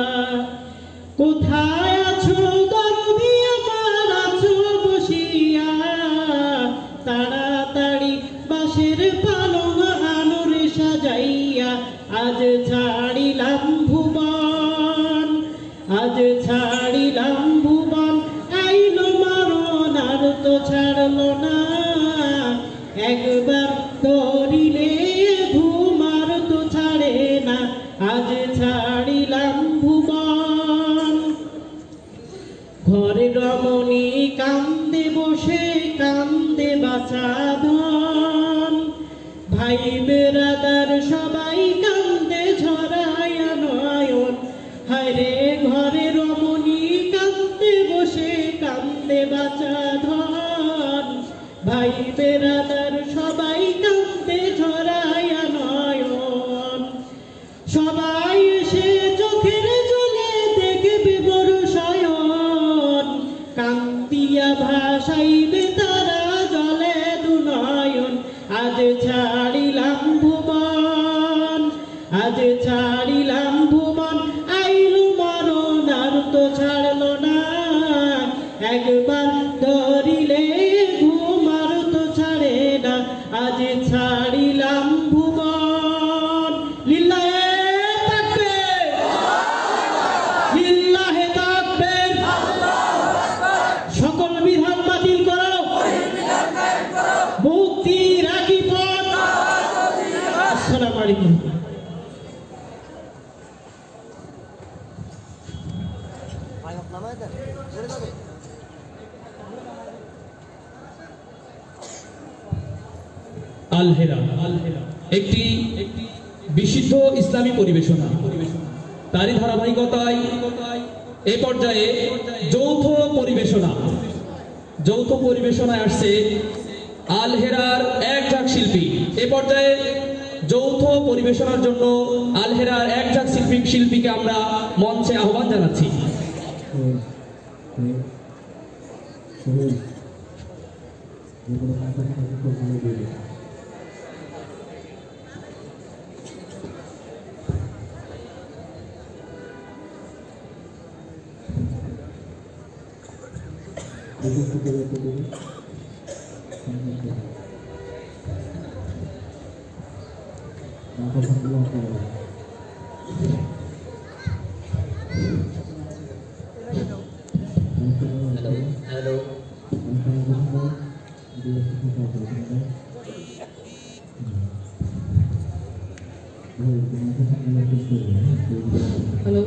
কোথায় আছো দরদি আমার, আছো বসিয়া, তাড়াতাড়ি বাঁশের পালং আলোরে সাজাইয়া। আজ ছাড়িলাম ভুবন, আজ ছাড়িলাম ভুবন, আইল মরণ আর তো ছাড়লো না। একবার ধরিলে ঘুম আর তো ছাড়ে বাঁচাধন। ভাই বেরাদার সবাই কান্দে ঝরায়া নয়ন, হায়রে ঘরে রমণী কান্দে বসে কান্দে বাঁচাধন। ভাই বেরাদার সবাই কান্দে ঝরায়া নয়ন, সবাই এসে চোখের জলে দেখবে বড় শয়ন। কান্দিয়া ভাসাইবে তারা জলে দুনয়ন। আজ ছাড়িলাম ভুবন, আজ ছাড়িলাম ভুবন, আইলু মরণ আর তো ছাড়লো না। একবার ধরিলে ঘুম আর তো ছাড়ে না। আজ ছাড়িলাম ভুবন। লিল্লাহে তাকবীর, লিল্লাহে তাকবীর। সকল বিধান বাতিল করো, মুক্তি রাখি পথ। আসসালামু আলাইকুম। আল হেরা একটি বিশুদ্ধ ইসলামী পরিবেশনা। তারই ধারাবাহিকতায় এ পর্যায়ে যৌথ পরিবেশনায় আসছে আল হেরার এক ঝাঁক শিল্পী। এ পর্যায়ে যৌথ পরিবেশনার জন্য আল হেরার এক ঝাঁক শিল্পীকে আমরা মঞ্চে আহ্বান জানাচ্ছি। Hello.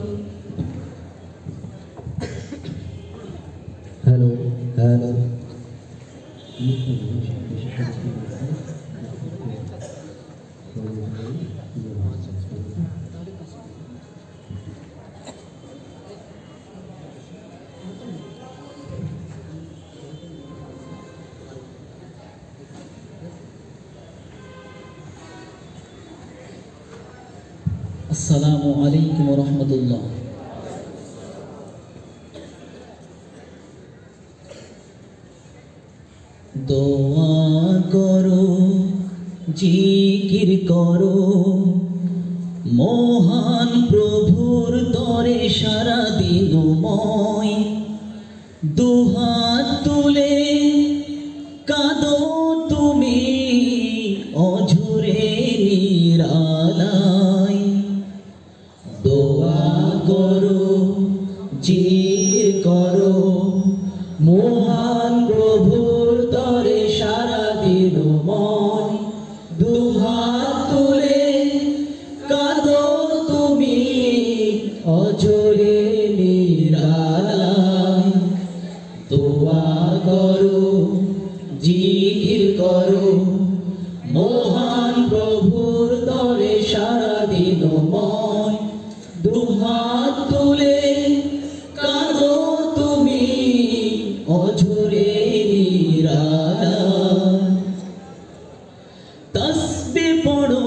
Hello. Hello. আসসালামু আলাইকুম ওয়া রাহমাতুল্লাহ। দোয়া করো, জিকির করো, মহান প্রভুর তরে সারা দিনময়। দুহাত তুলে কাঁদো তুমি অঝরে নিরালায়। দোয়া করো, জিকির করো, মহান প্রভুর তরে সারা দিনময়। দুহাত তুলে কাঁদো তুমি অঝরে নিরালায়। দোয়া করো, জিকির করো, মহান প্রভুর তরে সারা দিনময়। দুহাত তুলে কাঁদো তুমি অঝরে নিরালায়। তাসবিহ পড়ো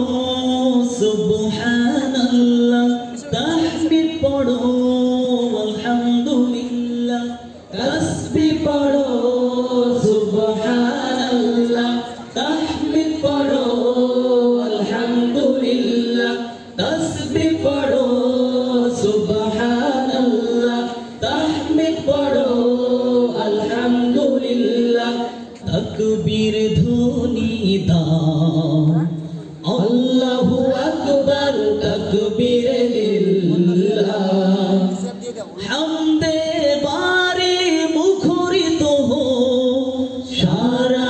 সুবহানাল্লাহ, তাহমিদ পড়ো আলহামদুলিল্লাহ। তাসবিহ পড়ো সুবহানাল্লাহ, তাহমিদ পড়ো আলহামদুলিল্লাহ। তাসবিহ পড়ো সুবহানাল্লাহ, তাহমিদ পড়ো আলহামদুলিল্লাহ। তাকবীর ধ্বনি দাও, আল্লাহু আকবার, তাকবীর লিল্লাহ। হামদে বারে মুখরিত হো সারা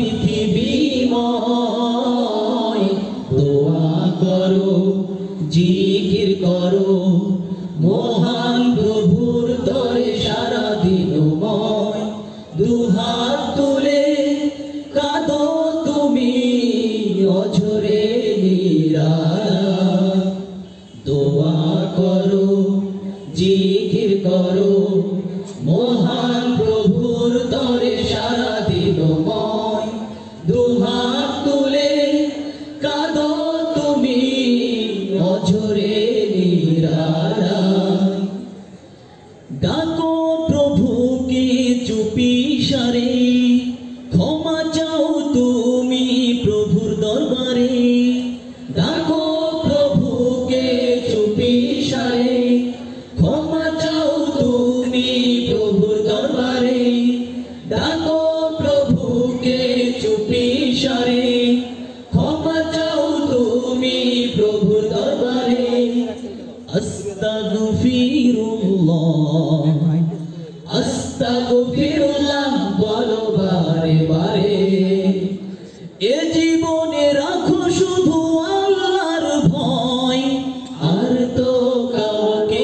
পৃথিবীময়। দোয়া করো, জিকির করো, মহান প্রভুর তরে সারা দিনময়। দুহাত তুলে কাঁদো তুমি অঝরে নিরালায়, দোয়া করো জিকির করো মহান প্রভুর তরে সারা দিনময়, দুহাত তুলে কাঁদো তুমি অঝরে নিরালায়। ডাকো প্রভুকে চুপি সারে, ক্ষমা চাও তুমি প্রভুর দরবারে। ডাকো প্রভুকে চুপি সারে, ক্ষমা চাও তুমি প্রভুর দরবারে। ডাকো প্রভুকে চুপি সারে, ক্ষমা চাও তুমি প্রভুর দরবারে। আস্তাগফিরুল্লাহ আস্তাগফিরুল্লাহ বলো বারে বারে। এ জীবনে রাখো শুধু আল্লাহর ভয়, আর তো কাউকে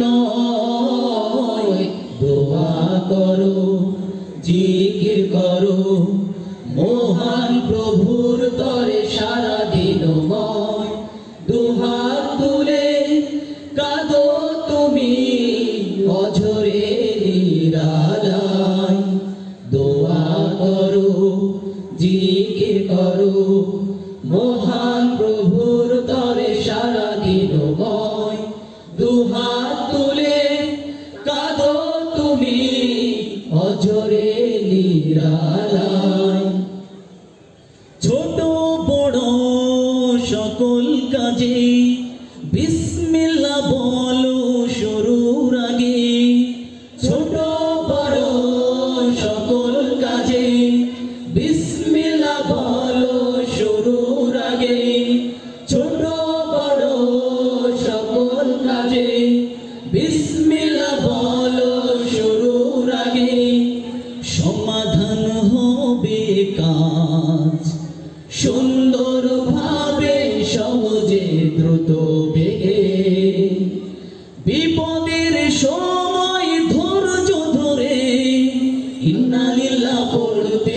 নয়। দোয়া করো জিকির করো মহান প্রভুর তরে সারা দিনময়, দুহাত তুলে কাঁদো তুমি অঝরে নিরালায়। দোয়া করো জিকির করো মহান প্রভুর তরে সারা দিনময়, দুহাত তুলে কাঁদো তুমি অঝরে নিরালায়। ছোট বড় সকল কাজে বিসমিল্লাহ বলো শুরুর আগে। ছোট বড় সকল কাজে বিসমিল্লাহ বলো শুরুর আগে। ছোট বড় সকল কাজে বিসমিল্লাহ বলো শুরুর আগে। সমাধান হবে কাজ সুন্দর ভাবে সহজে দ্রুত বেগে। বিপদের সময় ধৈর্য ধরে ইন্না লিল্লাহ পড়তে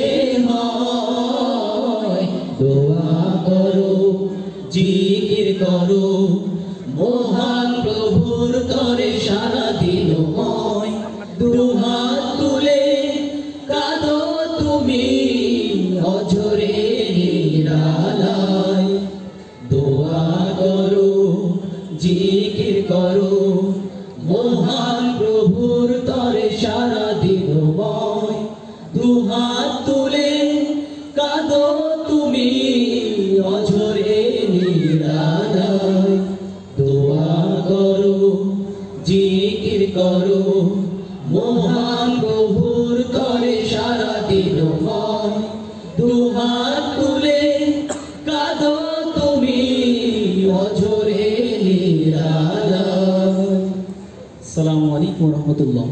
হয়। দোয়া করো জিকির করো মহান প্রভুর তরে সারা দিনময়, দুহাত তুলে কাঁদো তুমি অঝরে নিরালায়। দোয়া করো জিকির করো মহান প্রভুর তরে সারা দিনময়, দুহাত তুলে কাঁদো তুমি অঝরে নিরালায়। দোয়া করো জিকির করো মহান প্রভুর তরে সারা দিনময়, দুহাত তুলে কাঁদো তুমি অঝরে নিরালায়। আসসালামু আলাইকুম ওয়া রাহমাতুল্লাহ।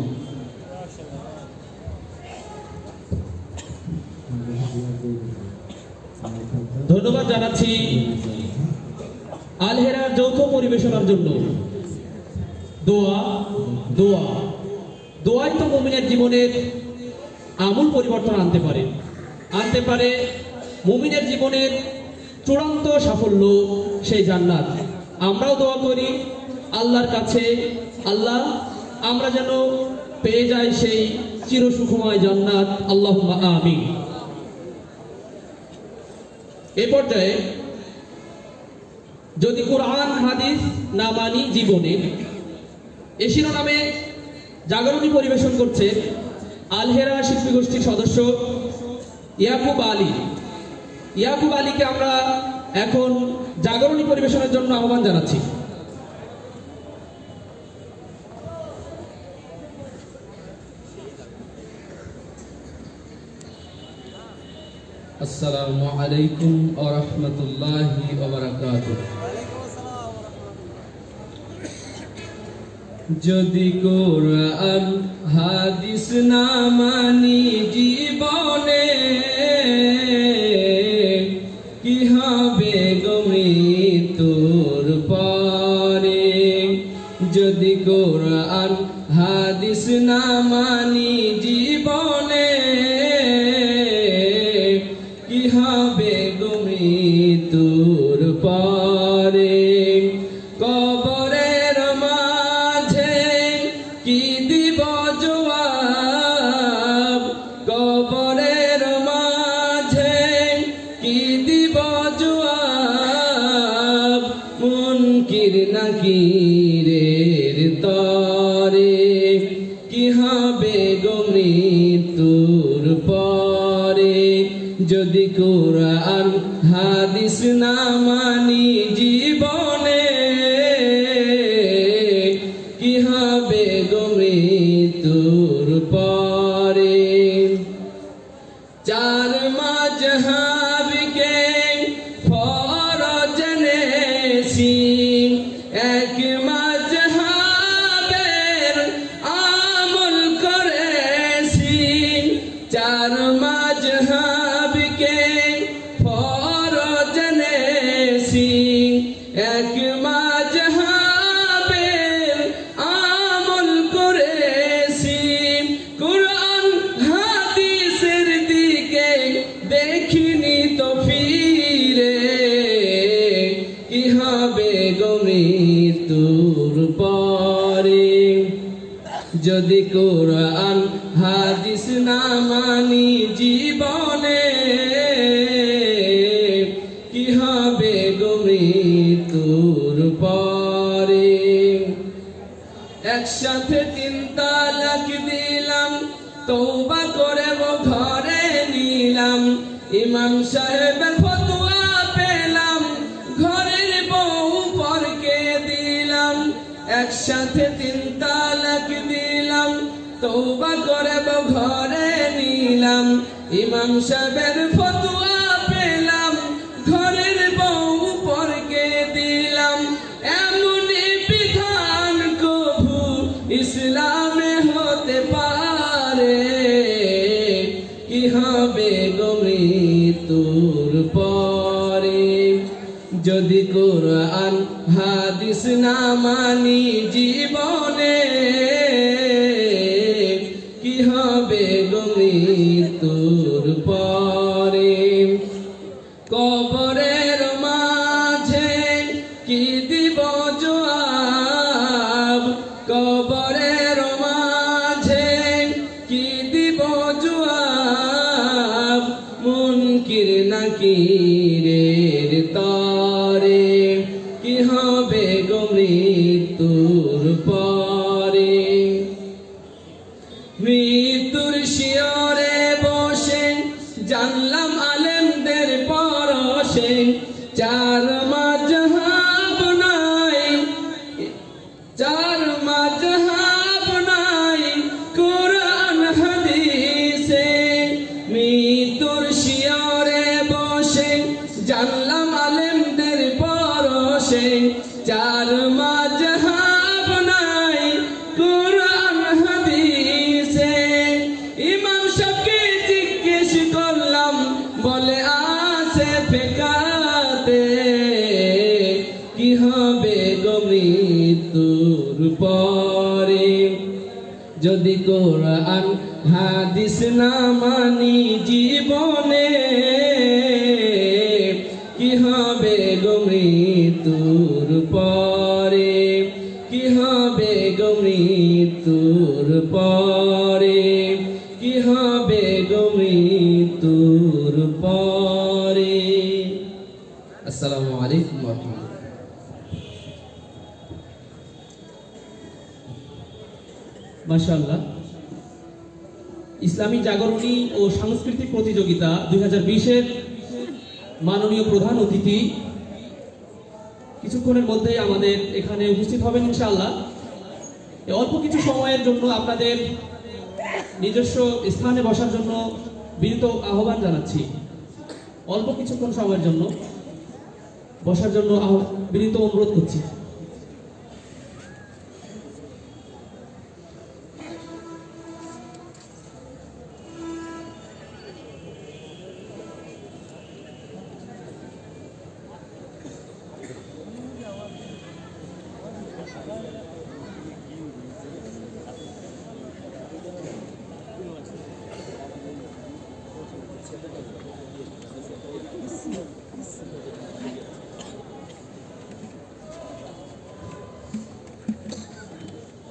ধন্যবাদ জানাচ্ছি আল হেরার যৌথ পরিবেশনার জন্য। দোয়া দোয়া দোয়াই তো মুমিনের জীবনের আমূল পরিবর্তন আনতে পারে মুমিনের জীবনের চূড়ান্ত সাফল্য, সেই জান্নাত। আমরাও দোয়া করি আল্লাহর কাছে, আল্লাহ আমরা যেন পেয়ে যাই সেই চিরসুখময় জান্নাত। আল্লাহুম্মা আমিন। এই পর্যায়ে যদি কোরআন হাদিস না মানি জীবনে, এ শিরোনামে জাগরণী পরিবেশন করছে আল হেরা শিল্পী গোষ্ঠীর সদস্য ইয়াকুব আলী। ইয়াকুব আলীকে আমরা এখন জাগরণী পরিবেশনের জন্য আহ্বান জানাচ্ছি। আসসালামু আলাইকুম ওয়া রাহমাতুল্লাহি ওয়া বারাকাতুহু। যদি কোরআন হাদিস না মানি জীবনে, কি হবে গো মৃত্যুর পরে। যদি কোরআন হাদিস না মানি জীবনে, কি হবে গো মৃত্যুর পরে কবরের মাঝে কি দিব জবাব কবরের মাঝে কি দিব জবাব মুনকির নাকিরের তরে কি হবে গো মৃত্যুর পরে যদি কোরআন হাদিস না মানি জীবনে কি হবে গো মৃত্যুর পরে চার মাযহাবকে ফরজ জেনেছি এক মাযহাবের আমল করেছি চার মাযহাবকে ফরজ জেনেছি এক মাযহাবের আমল করেছি কুরআন হাদিসের দিকে দেখিনি তো ফিরে কি হবে গো মৃত্যুর পরে যদি কোরআন হাদিস না মানি জীবনে কি হবে গো মৃত্যুর পরে একসাথে 3 তালাক দিলাম তওবা করে ঘরে নিলাম ইমাম সাহেবের ফতোয়া পেলাম ঘরের বউ পরকে দিলাম একসাথে 3 তালাক দিলাম তওবা করে ঘরে নিলাম ইমাম সাহেবের ফতোয়া পেলাম ঘরের বউ পরকে দিলাম এমনই বিধান কবু ইসলামে হতে পারে কি হবে গো মৃত্যুর পরে যদি কোরআন হাদিস না মানি জীবনে কি হবে গো মৃত্যুর পরে কবরের মাঝে কি দিব জবাব কবরের মাঝে কি দিব জবাব মুনকির নাকিরের তরে কি হবে গো মৃত্যুর পরে মৃত্যুর শিয়রে বসে জানলাম আলেমদের পরশে চার মাযহাব নাই চার মাযহাব নাই কোরআন হাদিসে মৃত্যুর শিয়রে বসে জানলাম আলেমদের পরশে চার মাযহাব নাই কোরআন হাদিসে ইমাম সাহেবকে জিজ্ঞেস করলাম বলে আছে ফেকাতে কি হবে গো মৃত্যুর পরে যদি কোরআন হাদিস না মানি জীবনে কি হবে গো মৃত্যুর পরে কি হবে গো মৃত্যুর পরে কি হবে গো মৃত্যুর পরে আসসালামু আলাইকুম ওয়া রাহমাতুল্লাহ মাশাআল্লাহ ইসলামী জাগরণী ও সাংস্কৃতিক প্রতিযোগিতা 2020-এর মাননীয় প্রধান অতিথি কিছুক্ষণের মধ্যেই আমাদের এখানে উপস্থিত হবেন ইনশাআল্লাহ অল্প কিছু সময়ের জন্য আপনাদের নিজস্ব স্থানে বসার জন্য বিনীত আহ্বান জানাচ্ছি অল্প কিছুক্ষণ সময়ের জন্য বসার জন্য বিনীত অনুরোধ করছি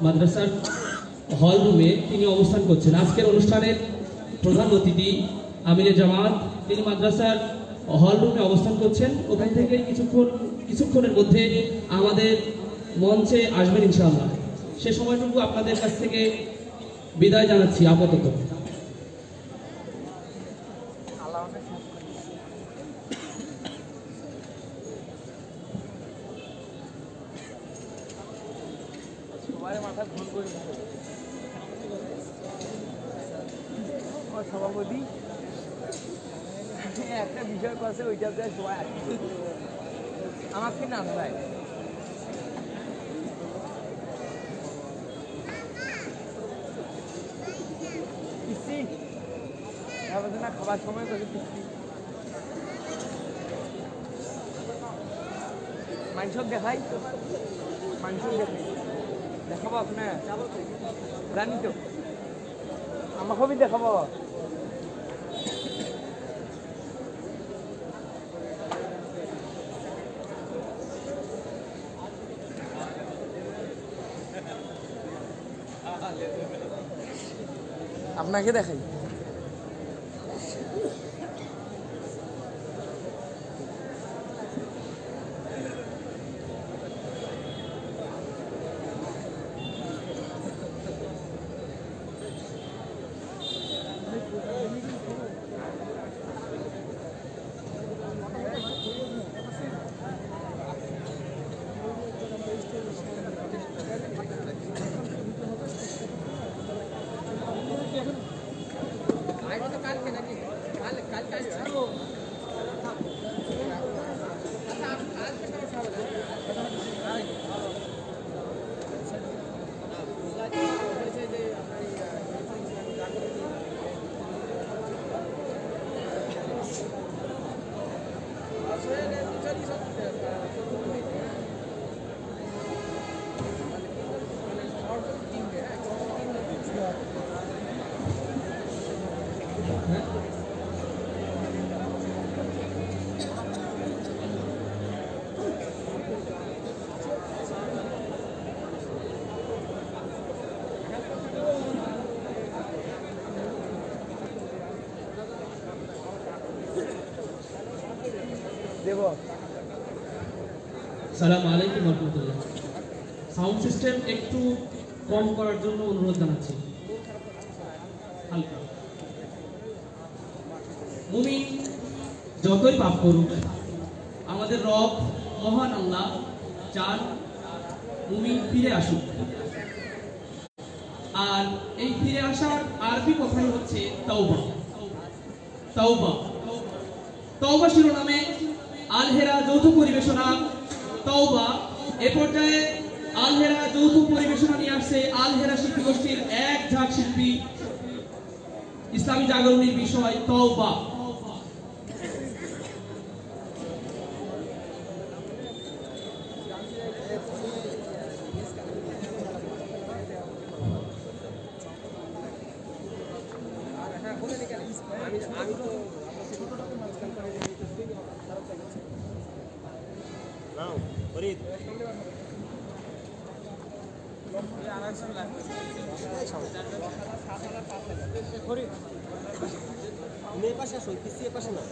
মাদ্রাসার হল রুমে তিনি অবস্থান করছেন। আজকের অনুষ্ঠানের প্রধান অতিথি আমিরে জামাত, তিনি মাদ্রাসার হল রুমে অবস্থান করছেন। ওখান থেকে কিছুক্ষণের মধ্যে আমাদের মঞ্চে আসবেন ইনশাআল্লাহ। সে সময়টুকু আপনাদের কাছ থেকে বিদায় জানাচ্ছি আপাতত। সভাপতি একটা বিষয় করছে, ওইটা সবাই আমার কি নাম ভাই না খাবার সময় করে মাংস দেখাই, মাংস দেখাই দেখাবো আপনার জানি তো আমাকেও দেখাবো। আপনাকে দেখাই আসসালামু আলাইকুম ওয়া রাহমাতুল্লাহ। সাউন্ড সিস্টেম একটু কম করার জন্য অনুরোধ জানাচ্ছি। হালকা মুমিন যতই পাপ করুক, আমাদের রব মহান আল্লাহ চান মুমিন ফিরে আসুক। আর এই ফিরে আসার আরবি কথাই হচ্ছে তাওবা। তাওবা তাওবা শিরোনামে আল-হেরা যৌথ পরিবেশনা তাওবা। এ পর্যায়ে আল-হেরা যৌথ পরিবেশনা নিয়ে আসছে আল-হেরা শিল্পী গোষ্ঠীর এক ঝাঁক শিল্পী, ইসলামী জাগরণের বিষয় তাওবা। মেয়ে পাশে আসো, পিছিয়ে পাশে না,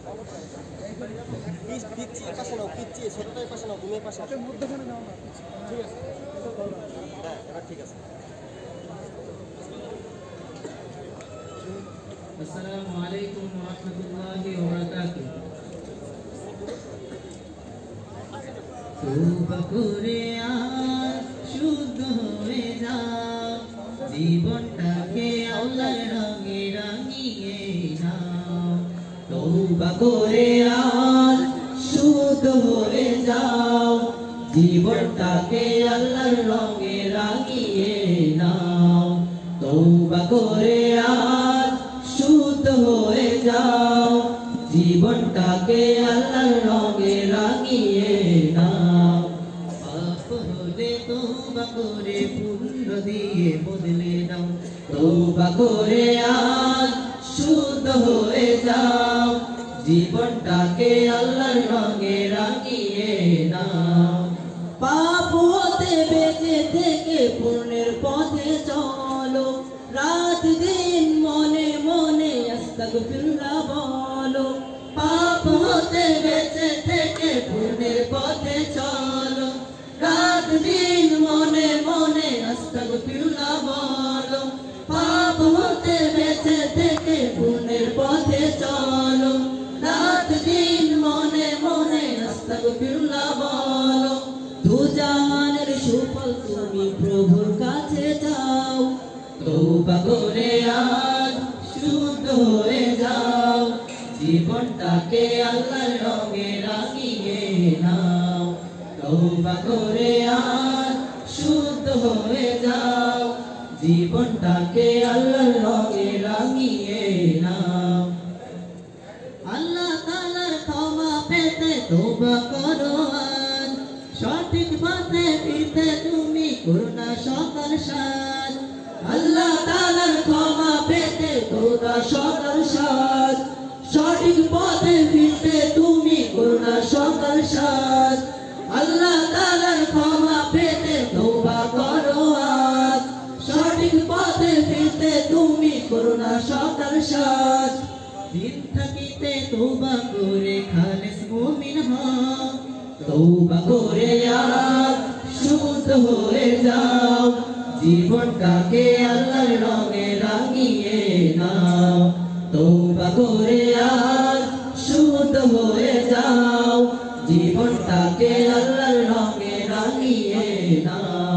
পিছিয়ে পাশে নাও, পিছিয়ে ছোটটাই পাশে নাও, মেয়ে পাশে আসো। মধ্যখানে নাও না, ঠিক আছে, হ্যাঁ এবার ঠিক আছে। আসসালামু আলাইকুম ওয়া রাহমাতুল্লাহি ওয়া বারাকাতুহু। তওবা করে আজ শুদ্ধ হয়ে যাও, জীবনটাকে আল্লাহর রঙে রাঙিয়ে নাও। তওবা করে আজ শুদ্ধ হয়ে যাও, জীবনটাকে আল্লাহর রঙে রাঙিয়ে নাও। তওবা করে আজ শুদ্ধ হয়ে যাও, জীবনটাকে আল্লাহর রঙে রাঙিয়ে নাও। পাপ হলে তওবা করে পুণ্য দিয়ে বদলে দাও। তওবা করে আজ শুদ্ধ হয়ে যাও, জীবনটাকে আল্লাহর রঙে রাঙিয়ে নাও। পাপ হতে বেঁচে থেকে পুণ্যের পথে চলো, রাত দিন মনে মনে আস্তাগফিরুল্লাহ বলো। পাপ হতে বেঁচে থেকে পুণ্যের পথে চলো, রাত দিন মনে মনে আস্তাগফিরুল্লাহ বলো। পাপ হতে বেঁচে থেকে পুণ্যের পথে চলো, রাত দিন মনে মনে আস্তাগফিরুল্লাহ বলো। দুজাহানের সুফল তুমি প্রভুর কাছে চাও, তওবা করে আজ শুদ্ধ হয়ে যাও, জীবনটাকে আল্লাহর রঙে রাঙিয়ে নাও। তওবা করে আজ শুদ্ধ হয়ে যাও, জীবনটাকে আল্লাহর রঙে রাঙিয়ে নাও। আল্লাহ তাআলার ক্ষমা পেতে তওবা করো আজ, সঠিক পথে ফিরতে তুমি করো না সকাল সাজ। আল্লাহ তাআলার ক্ষমা পেতে তওবা সকাল সাজ, সঠিক পথে ফিরতে তুমি করো না সকাল সাজ। আল্লাহ তাআলার ক্ষমা পেতে তওবা করো আজ, সঠিক পথে ফিরতে তুমি করো না সকাল সাজ। দিন থাকিতে তওবা করে খালেস মুমিন হও, তওবা করে আজ শুদ্ধ হয়ে যাও, জীবনটাকে আল্লাহর রঙে রাঙিয়ে নাও। তওবা করে আজ শুদ্ধ হয়ে যাও, জীবনটাকে আল্লাহর রঙে রাঙিয়ে নাও।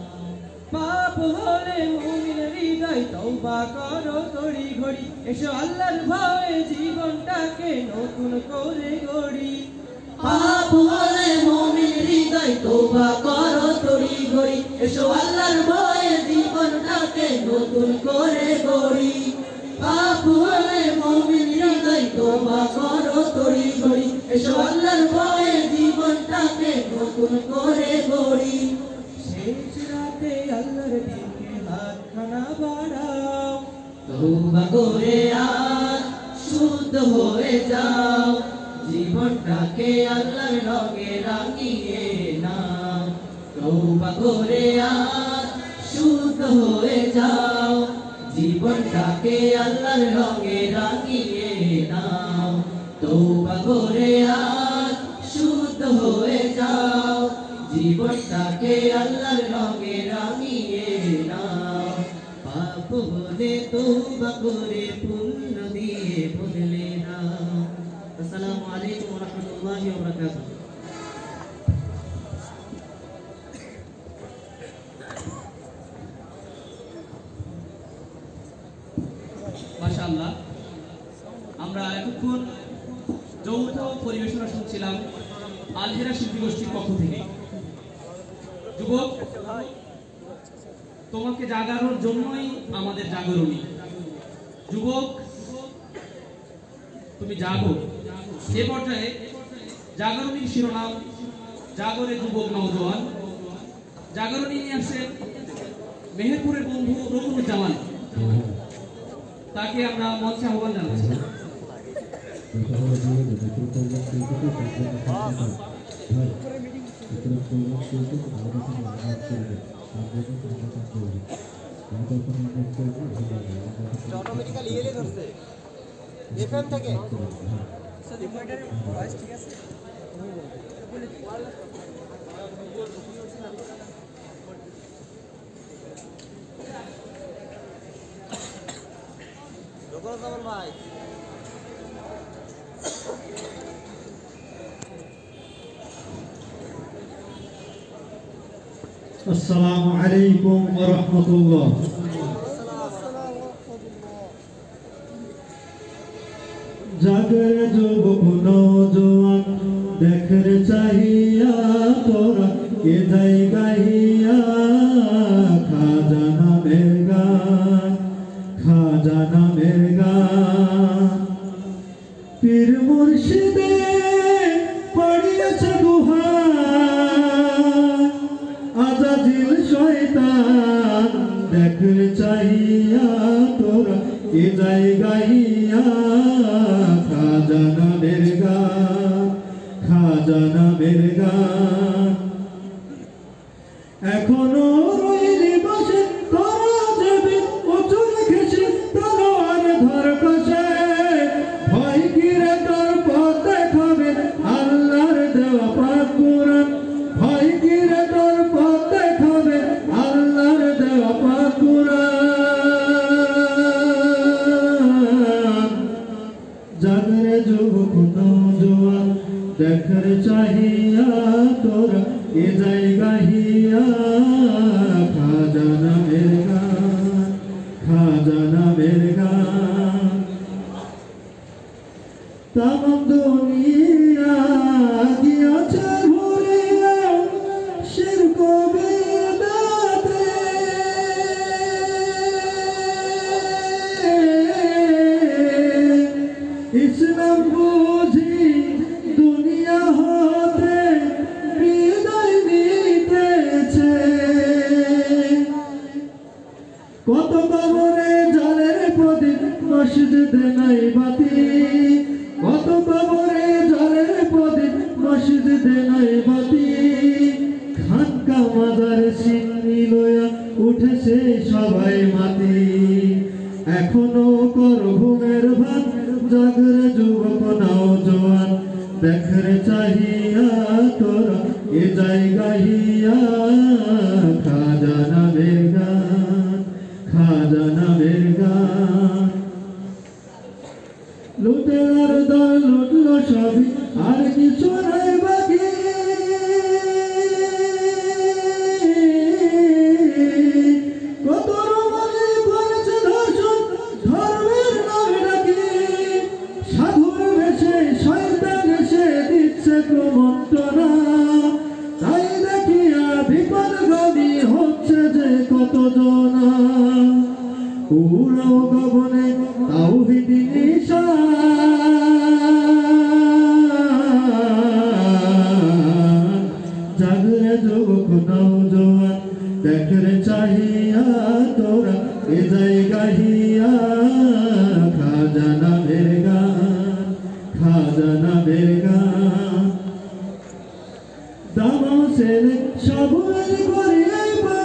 পাপ হলে মুমিন হৃদয় তওবা করো তড়ি ঘড়ি, এসো আল্লাহর ভয়ে জীবনটাকে নতুন করে গড়ি। পাপ হলে মুমিন হৃদয় তওবা করো তড়ি ঘড়ি, এসো আল্লাহর ভয়ে জীবনটাকে নতুন করে গড়ি। পাপ হলে মুমিন হৃদয় তওবা করো তড়ি ঘড়ি, এসো আল্লাহর ভয়ে জীবনটাকে নতুন করে গড়ি। শেষ রাতে আল্লাহর দিকে হাতখানা বাড়াও, তওবা করে আজ শুদ্ধ হয়ে যাও, জীবনটাকে আল্লাহর রঙে রাঙিয়ে নাও। তওবা করে আজ শুদ্ধ হয়ে যাও, জীবনটাকে আল্লাহর রঙে রাঙিয়ে নাও। তওবা করে আজ শুদ্ধ হয়ে যাও, জীবনটাকে আল্লাহর রঙে রাঙিয়ে নাও। পাপ হলে তওবা করে পুণ্য দিয়ে বদলে নাও। আসসালামু আলাইকুম ওয়া রাহমাতুল্লাহি ওয়া বারাকাতুহু। মাশাআল্লাহ, আমরা এতক্ষণ যৌথ পরিবেশনা শুনছিলাম আলহেরা শিল্পী গোষ্ঠীর পক্ষ থেকে। যুবক, তোমাকে জাগানোর জন্যই আমাদের জাগরণী। যুবক, তুমি জাগো। এ পর্যায়ে জাগরণীর শিরোনাম জাগরে যুবক নওজোয়ান। জাগরণী নিয়ে আসছে মেহেরপুরের বন্ধু রকুনুজ্জামান, তাকে আমরা মঞ্চে আহ্বান জানাচ্ছি। অটোমেটিক্যালি ইয়েলে ধরছে এফএম থেকে। ঠিক আছে, ভাই আসসালামু আলাইকুম ওয়া রাহমাতুল্লাহ। জাগরে যুবক নওজোয়ান, দেখরে চাহিয়া তোরা কে যাই গাহিয়া, খাজা নামের গান, খাজা নামের গান। পীর মুর্শিদে পড়িয়েছে গুহায়, আজাজিল শয়তান দেখরে চাহিয়া তোরা কে যাই গাহিয়া, খাজা নামের গান, খাজা নামের গান। দেখার চাহিয়া তোরা এ জায়গাহিয়া খাজা নামের গান, খাজা নামের গান। তামাম দুনিয়া গিয়াছে ভরিয়া শিরক বিদাতে, ইসলাম বুঝি দুনিয়া হতে বিদায় নিতেছে। কত কবরে জলের প্রদীপ মসজিদে নাই বাতি, কত কবরে জলের প্রদীপ মসজিদে নাই বাতি। খানকা মাজার সিন্নি লয়া উঠেছে সবাই মাটি। এখনো কর ঘুমের ভান, জাগরে যুবক নওজোয়ান, দেখরে চাহিয়া তোরা এ জায়গাহিয়া খাজা নামের গান, খাজা নামের গান। লুটেরার দল লুটলো সবই, আর কিছু নাই বাকি। কত রমণী করেছে ধর্ষণ ধর্মের নামে ডাকি। সাধুর বেশে শয়তান এসে দিচ্ছে কুমন্ত্রণা, তাই দেখিয়া বিপদগামী হচ্ছে যে কত জনা। উড়াও গগনে তাওহীদি নিশান, জাগরে যুবক নওজোয়ান, দেখরে চাহিয়া তোরা এ জায়গাহিয়া খাজা নামের গান, খাজা নামের গান। দামাও ছেলে সবুজ করিয়ে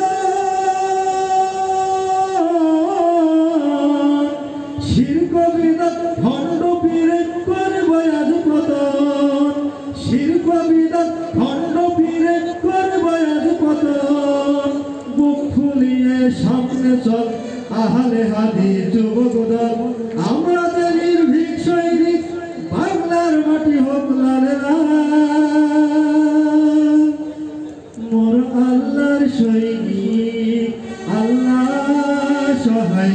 শিরক বিদাত ভণ্ড পীরে করবে আজ পতন, শিরক বিদাত ভণ্ড পীরে করবে আজ পতন। বুক ফুলিয়ে সামনে চল আহলে হাদিস যুবক দল, আমরা যে নির্ভীক সৈনিক, বাংলার মাটি হোক লাল লাল। মোর আল্লাহর সৈনিক, আল্লাহ সহায়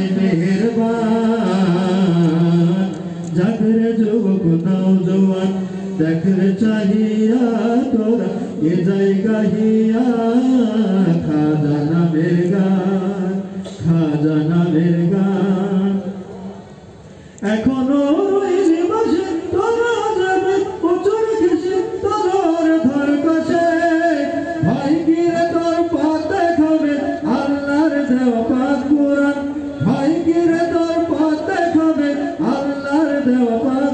মেহেরবান, জাগরে যুবক নওজোয়ান, দেখরে চাহিয়া তোরা এ জায়গাহিয়া খাজা নামের গান, খাজা নামের গান। এখনো রইলি বসে তোরা যাবে উঁচুর ঘেসে তোর ধর কাছে। ভাই গিরে তোর পথ দেখাবে আল্লাহর দেওয়া পাক কুরআন, ভাই গিরে তোর পথ দেখাবে আল্লাহর দেওয়া পাক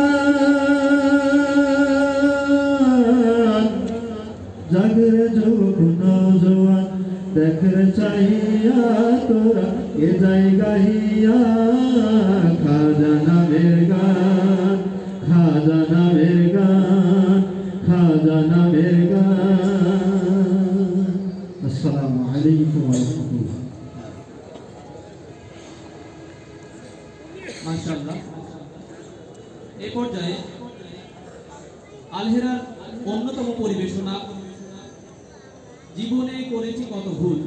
কুরআন। জাগরে যুবক নওজোয়ান, দেখরে চাহিয়া তোরা এ জায়গাহিয়া খাজা নামের গান, খাজা নামের গান, খাজা নামের গান। আসসালামু আলাইকুম ওয়া রাহমাতুল্লাহ। মাশাআল্লাহ। এই পর্যায়ে আলহেরার অন্যতম পরিবেশনা জীবনে করেছি কত ভুল,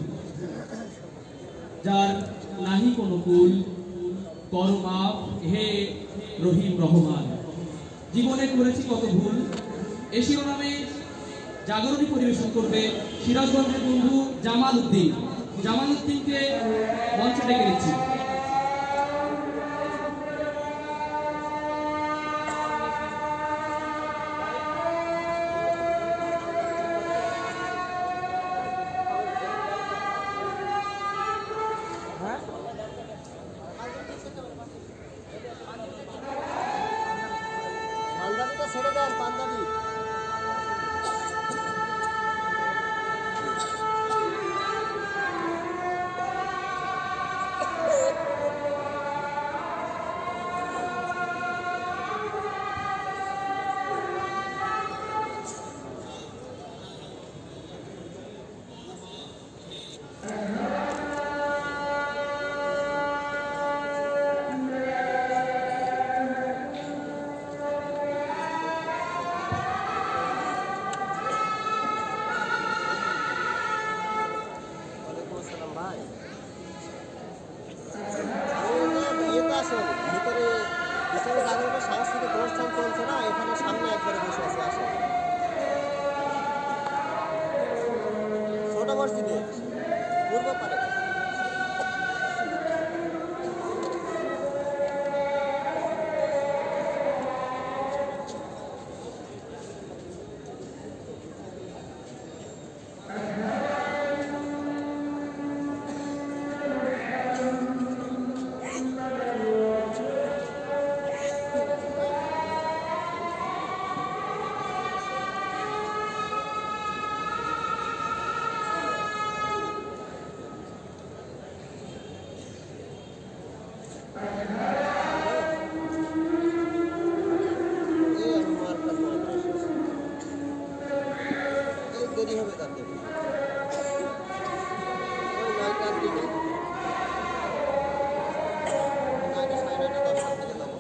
যার নাহি কোনো কুল, করো মাফ হে রহিম রহমান। জীবনে করেছি কত ভুল এই শিরোনামে জাগরণী পরিবেশন করবে সিরাজগঞ্জের বন্ধু জামাল উদ্দিন। জামাল উদ্দিনকে মঞ্চে ডেকে নিচ্ছি। পাঞ্জাবিটা ছেড়ে দেন, পাঞ্জাবি। মসজিদে পূর্ব পারে। দেরি হবে তাতে ওই 9টার দিকে 9টা সাড়ে 9টা 10টার দিকে যাবো।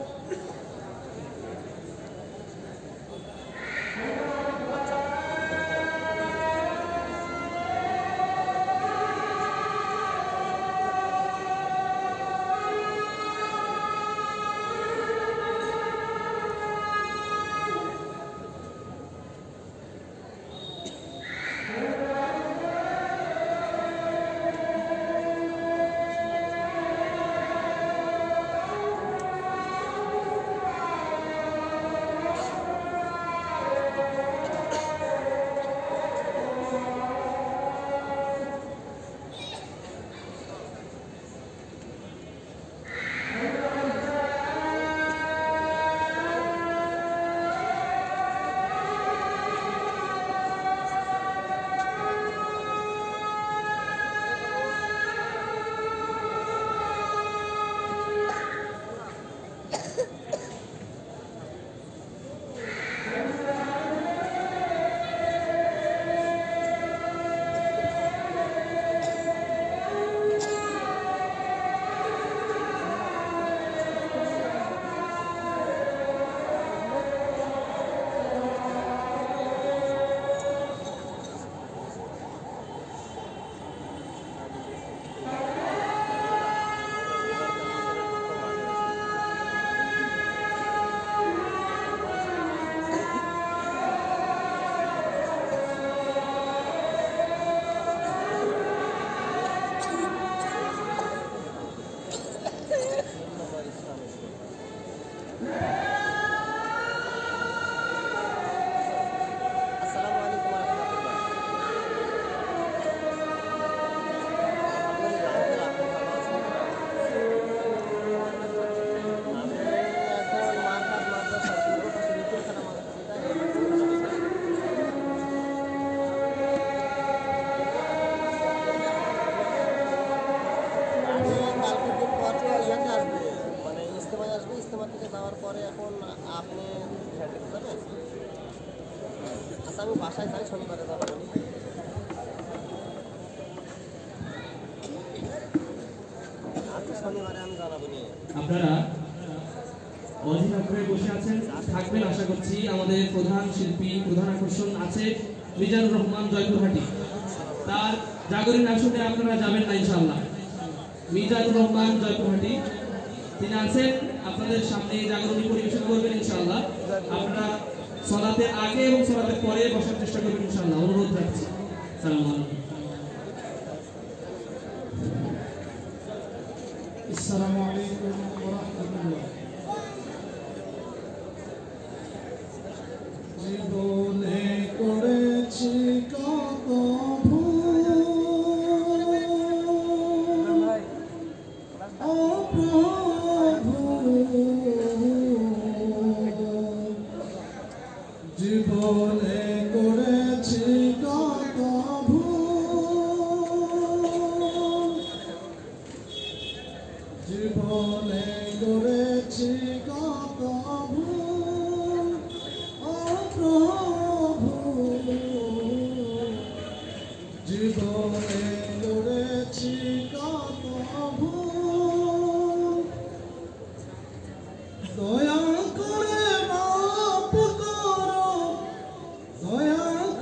যাওয়ার পরে এখন আপনি সেন্টারে যাবেন? আচ্ছা আমি বাসায় যাই, শনিবারে যাবেন। আচ্ছা শনিবারে আমি জানাবো নিয়ে। আপনারা অধীর আগ্রহে বসে আছেন, থাকবেন আশা করছি। আমাদের প্রধান শিল্পী, প্রধান আকর্ষণ আছে মিজানুর রহমান জয়পুরহাটি। তার জাগরণী আসরে আপনারা যাবেন না ইনশাআল্লাহ। মিজানুর রহমান জয়পুরহাটি তিনি আছেন, আপনাদের সামনে জাগরণী পরিবেশন করবেন ইনশাআল্লাহ। আপনারা সলাতের আগে এবং সলাতের পরে বসার চেষ্টা করবেন ইনশাআল্লাহ, অনুরোধ রাখছি। আসসালামু আলাইকুম। আসসালামু আলাইকুম ওয়া রাহমাতুল্লাহ। জীবনে করেছি কত ভুল, ও প্রভু জীবনে করেছি কত ভুল, জীবনে করেছি কত ভুল, ও প্রভু জীবনে করেছি কত ভুল, দয়া করে মাফ করো, দয়া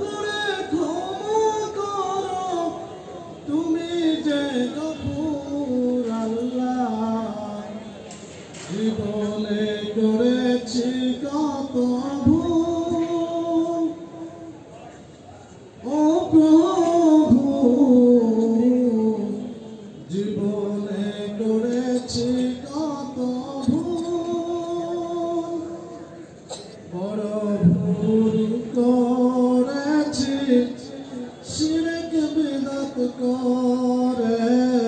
করে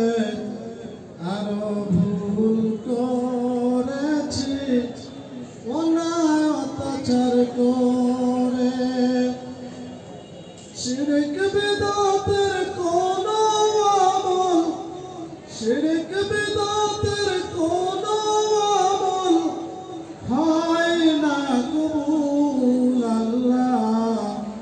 আরো ভুল করেছি অন্যায় অত্যাচার করে শিরক বিদআতের কোন আমল শিরক বিদআতের কোন আমল হয় না কবুল আল্লাহ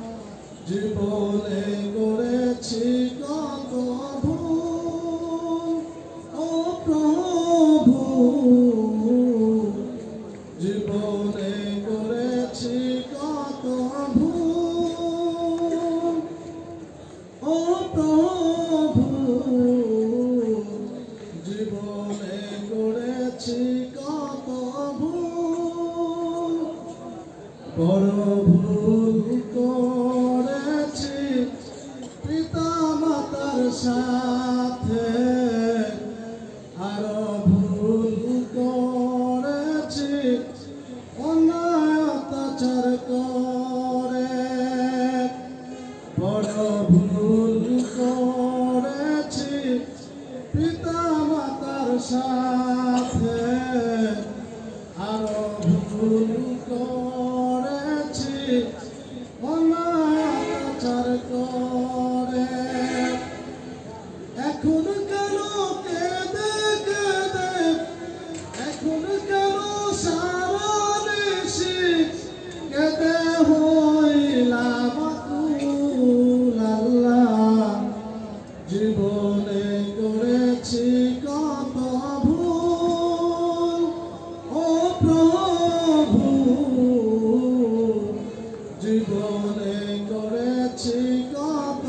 জীবনে করেছি কত ভুল ও প্রভু জীবনে করেছি কত ভুল ও প্রভু জীবনে করেছি কত ভুল বড় ভুল করেছি পিতা মাতার সাথে আরো ভুল করেছি অন্যায় অত্যাচার করে বড় ভুল করেছি পিতা মাতার সাথে আরো ভুল করেছি অন্যায় অত্যাচার করে এখন কেন কেঁদে কেঁদে এখন কেন সারা নিশি কেঁদে হইলাম আকুল আল্লাহ জীবনে করেছি কত ভুল ও প্রভু জীবনে করেছি কত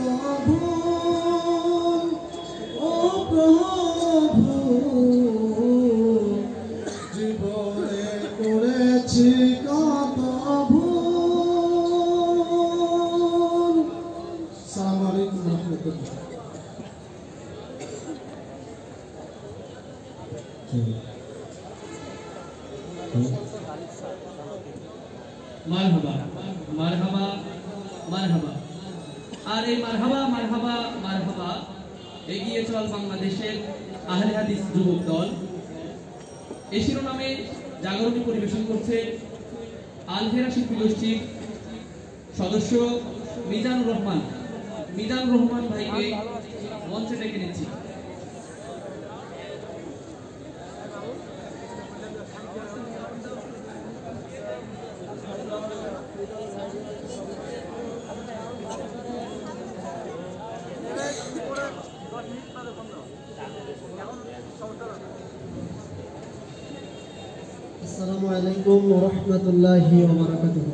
ভুল ও প্রভু জীবনে করেছি কত ভুল আসসালামু আলাইকুম ওয়া রাহমাতুল্লাহ মারহাবা মারহাবা মারহাবা। আর এই মারহাবা মারহাবা মারহাবা এগিয়ে চল বাংলাদেশের আহলে হাদিস যুবক দল এই শিরোনামে জাগরণী পরিবেশন করছে আলহেরা শিল্পী গোষ্ঠীর সদস্য মিজানুর রহমান ভাইকে মঞ্চে ডেকে নিচ্ছি। আসসালামু আলাইকুম ওয়া রাহমাতুল্লাহি ওয়া বারাকাতুহু।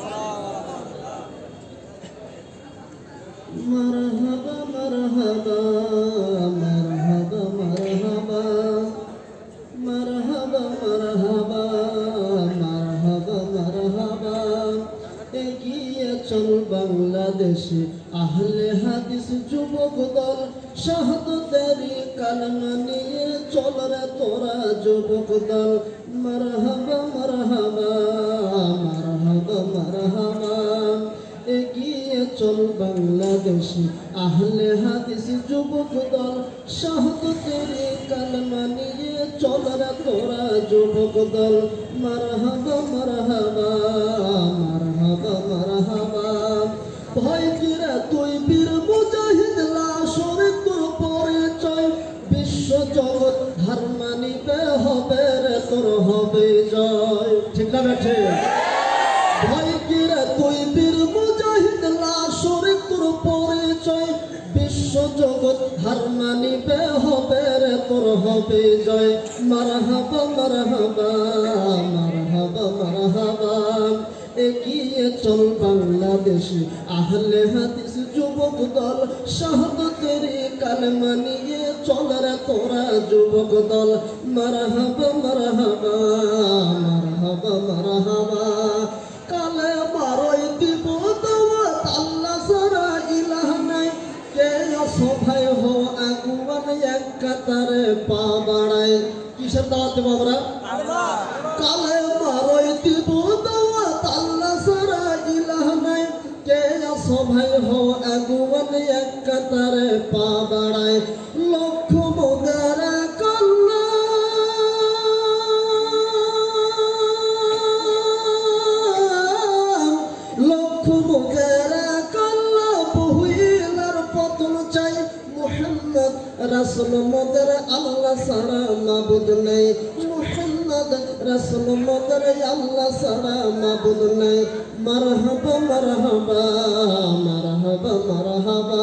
মারহাবা মারহাবা মারহাবা মারহাবা মারহাবা মারহাবা মারহাবা মারহাবা এগিয়ে চল বাংলাদেশে আহলে হাদিস যুবক দল শাহাদাতের কালেমা নিয়ে চল রে তোরা যুবক দল মারহাবা মারহাবা মারহাবা মারহাবা এগিয়ে চল বাংলাদেশে আহলে হাদিস যুবক দল শাহাদাতের কালেমা নিয়ে চল রে তোরা যুবক দল মারহাবা মারহাবা মারহাবা মারহাবা ভয় কিরা তুই বীর মুজাহিদ লাশরে তোর পরিচয় বিশ্ব জগৎ হার মানিবে হবে রে তোর হবে জয় ঠিক না বেঠে ভয় কিরা তুই বীর মুজাহিদ লাশরে তোর পরিচয় বিশ্ব জগৎ হার মানিবে হবে রে তোর হবে জয় মারহাবা মারহাবা মারহাবা মারহাবা এগিয়ে চল বাংলাদেশে আহলে হাদিস যুবক দল শাহাদাতের কালেমা নিয়ে চল রে তোরা যুবক দল মারহাবা মারহাবা মারহাবা মারহাবা কালে মারই দিব দাওয়াত আল্লাহ ছাড়া ইলাহ নাই কে সভাই হো আগুয়ান এক কাতারে পা বাড়ায় কিসের দাওয়াত দেব আমরা আল্লাহ কালে মারই দিব দাওয়াত আল্লাহ ছাড়া ইলাহ নাই কে সভায় হও আগুয়ান এক কাতারে পা বাড়ায় লক্ষ মোদারা কল্লা লক্ষ মোদারা কল্লা বহুলার পতন চাই মুহাম্মদ রাসূল মোদের আল্লাহ সারা মাবুদ নেই মুহাম্মদ রাসূল মোদের আল্লাহ সারা মাবুদ নেই মারহাবা মারহাবা মারহাবা মারহাবা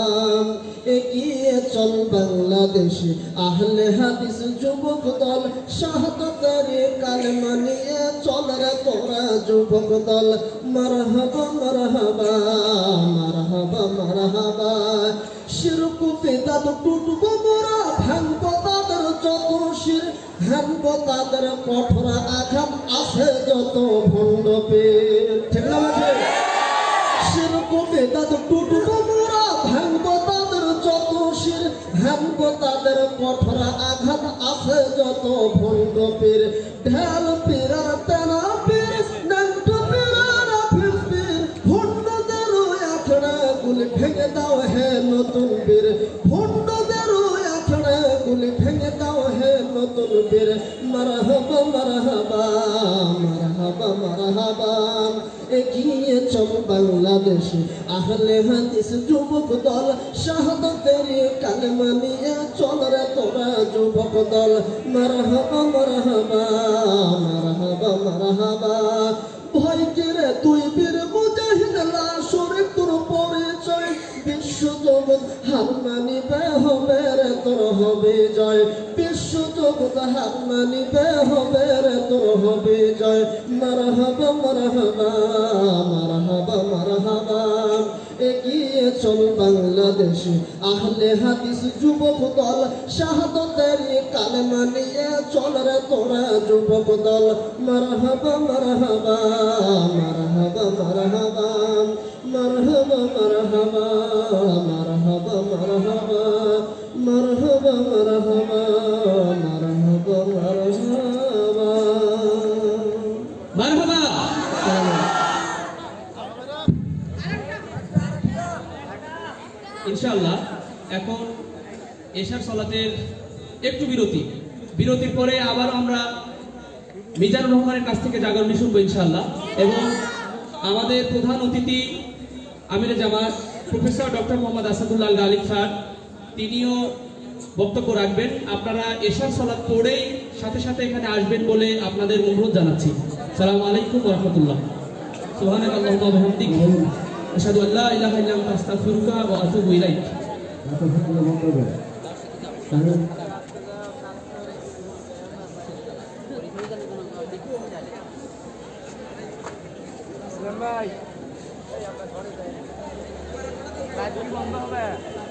এগিয়ে চল বাংলাদেশে আহলে হাদিস যুবক দল শাহাদাতের কালেমা নিয়ে চল রে তোরা যুবক দল মারহাবা মারহাবা মারহাবা মারহাবা শিরক বেদাত টুটবো মোরা ভাঙবো তাদের যত শির ভাঙবো তাদের কঠোর আঘাত আছে যত ভণ্ড পেট ঠিক না বাজে শিরক বেদাত টুটবো মোরা ভাঙবো তাদের যত শির ভাঙবো তাদের কঠোর আঘাত আছে যত ভণ্ড পীর ঢাল পীরার তেনা পীর নান্ত পীরার আফিস পীর ভণ্ডদের আখড়া গুলি ভেঙে দাও হে নতুন বীর ভণ্ডদের আখড়া গুলি ভেঙে দাও হে নতুন বীর মারহাবা মারহাবা মারহাবা মারহাবা এগিয়ে চল বাংলাদেশে আহলে হাদিস যুবক দল শাহাদাতের কালেমা নিয়ে চল রে তোরা যুবক দল মারহাবা মারহাবা মারহাবা মারহাবা ভয় রে তুই বীর মুজাহিদ লাশরে তোর পরিচয় বিশ্ব জগৎ হার মানিবে হবে রে তোর হবে জয় বিশ্ব জগৎ হার মানিবে হবে রে তোর হবে জয় মারহাবা মারহাবা মারহাবা মারহাবা এগিয়ে চল বাংলাদেশে আহলে হাদিস যুবক দল শাহাদাতের কালেমা নিয়ে চল রে তোরা যুবক দল মারহাবা মারহাবা মারহাবা মারহাবা মারহাবা মারহাবা মারহাবা মারহাবা মারহাবা মারহাবা মারহাবা মারহাবা ইনশাআল্লাহ এখন এশার সালাতের একটু বিরতির পরে আবার আমরা মিজানুর রহমানের কাছ থেকে জাগরণী শুনবো ইনশাআল্লাহ এবং আমাদের প্রধান অতিথি আমিরে জামাত professor doctor Mohammad Asadullah Al Ghalib sir তিনিও বক্তব্য রাখবেন। আপনারা এশার সালাত পড়েই সাথে সাথে এখানে আসবেন বলে আপনাদের অনুরোধ জানাচ্ছি। আসসালামু আলাইকুম ওয়া রাহমাতুল্লাহ। সুবহানাকাল্লাহুম্মা ওয়া বিহামদিকা আশহাদু আল লা ইলাহা ইল্লা আনতা আস্তাগফিরুকা ওয়া আতুবু ইলাইক। ভাই বন্ধ হবে।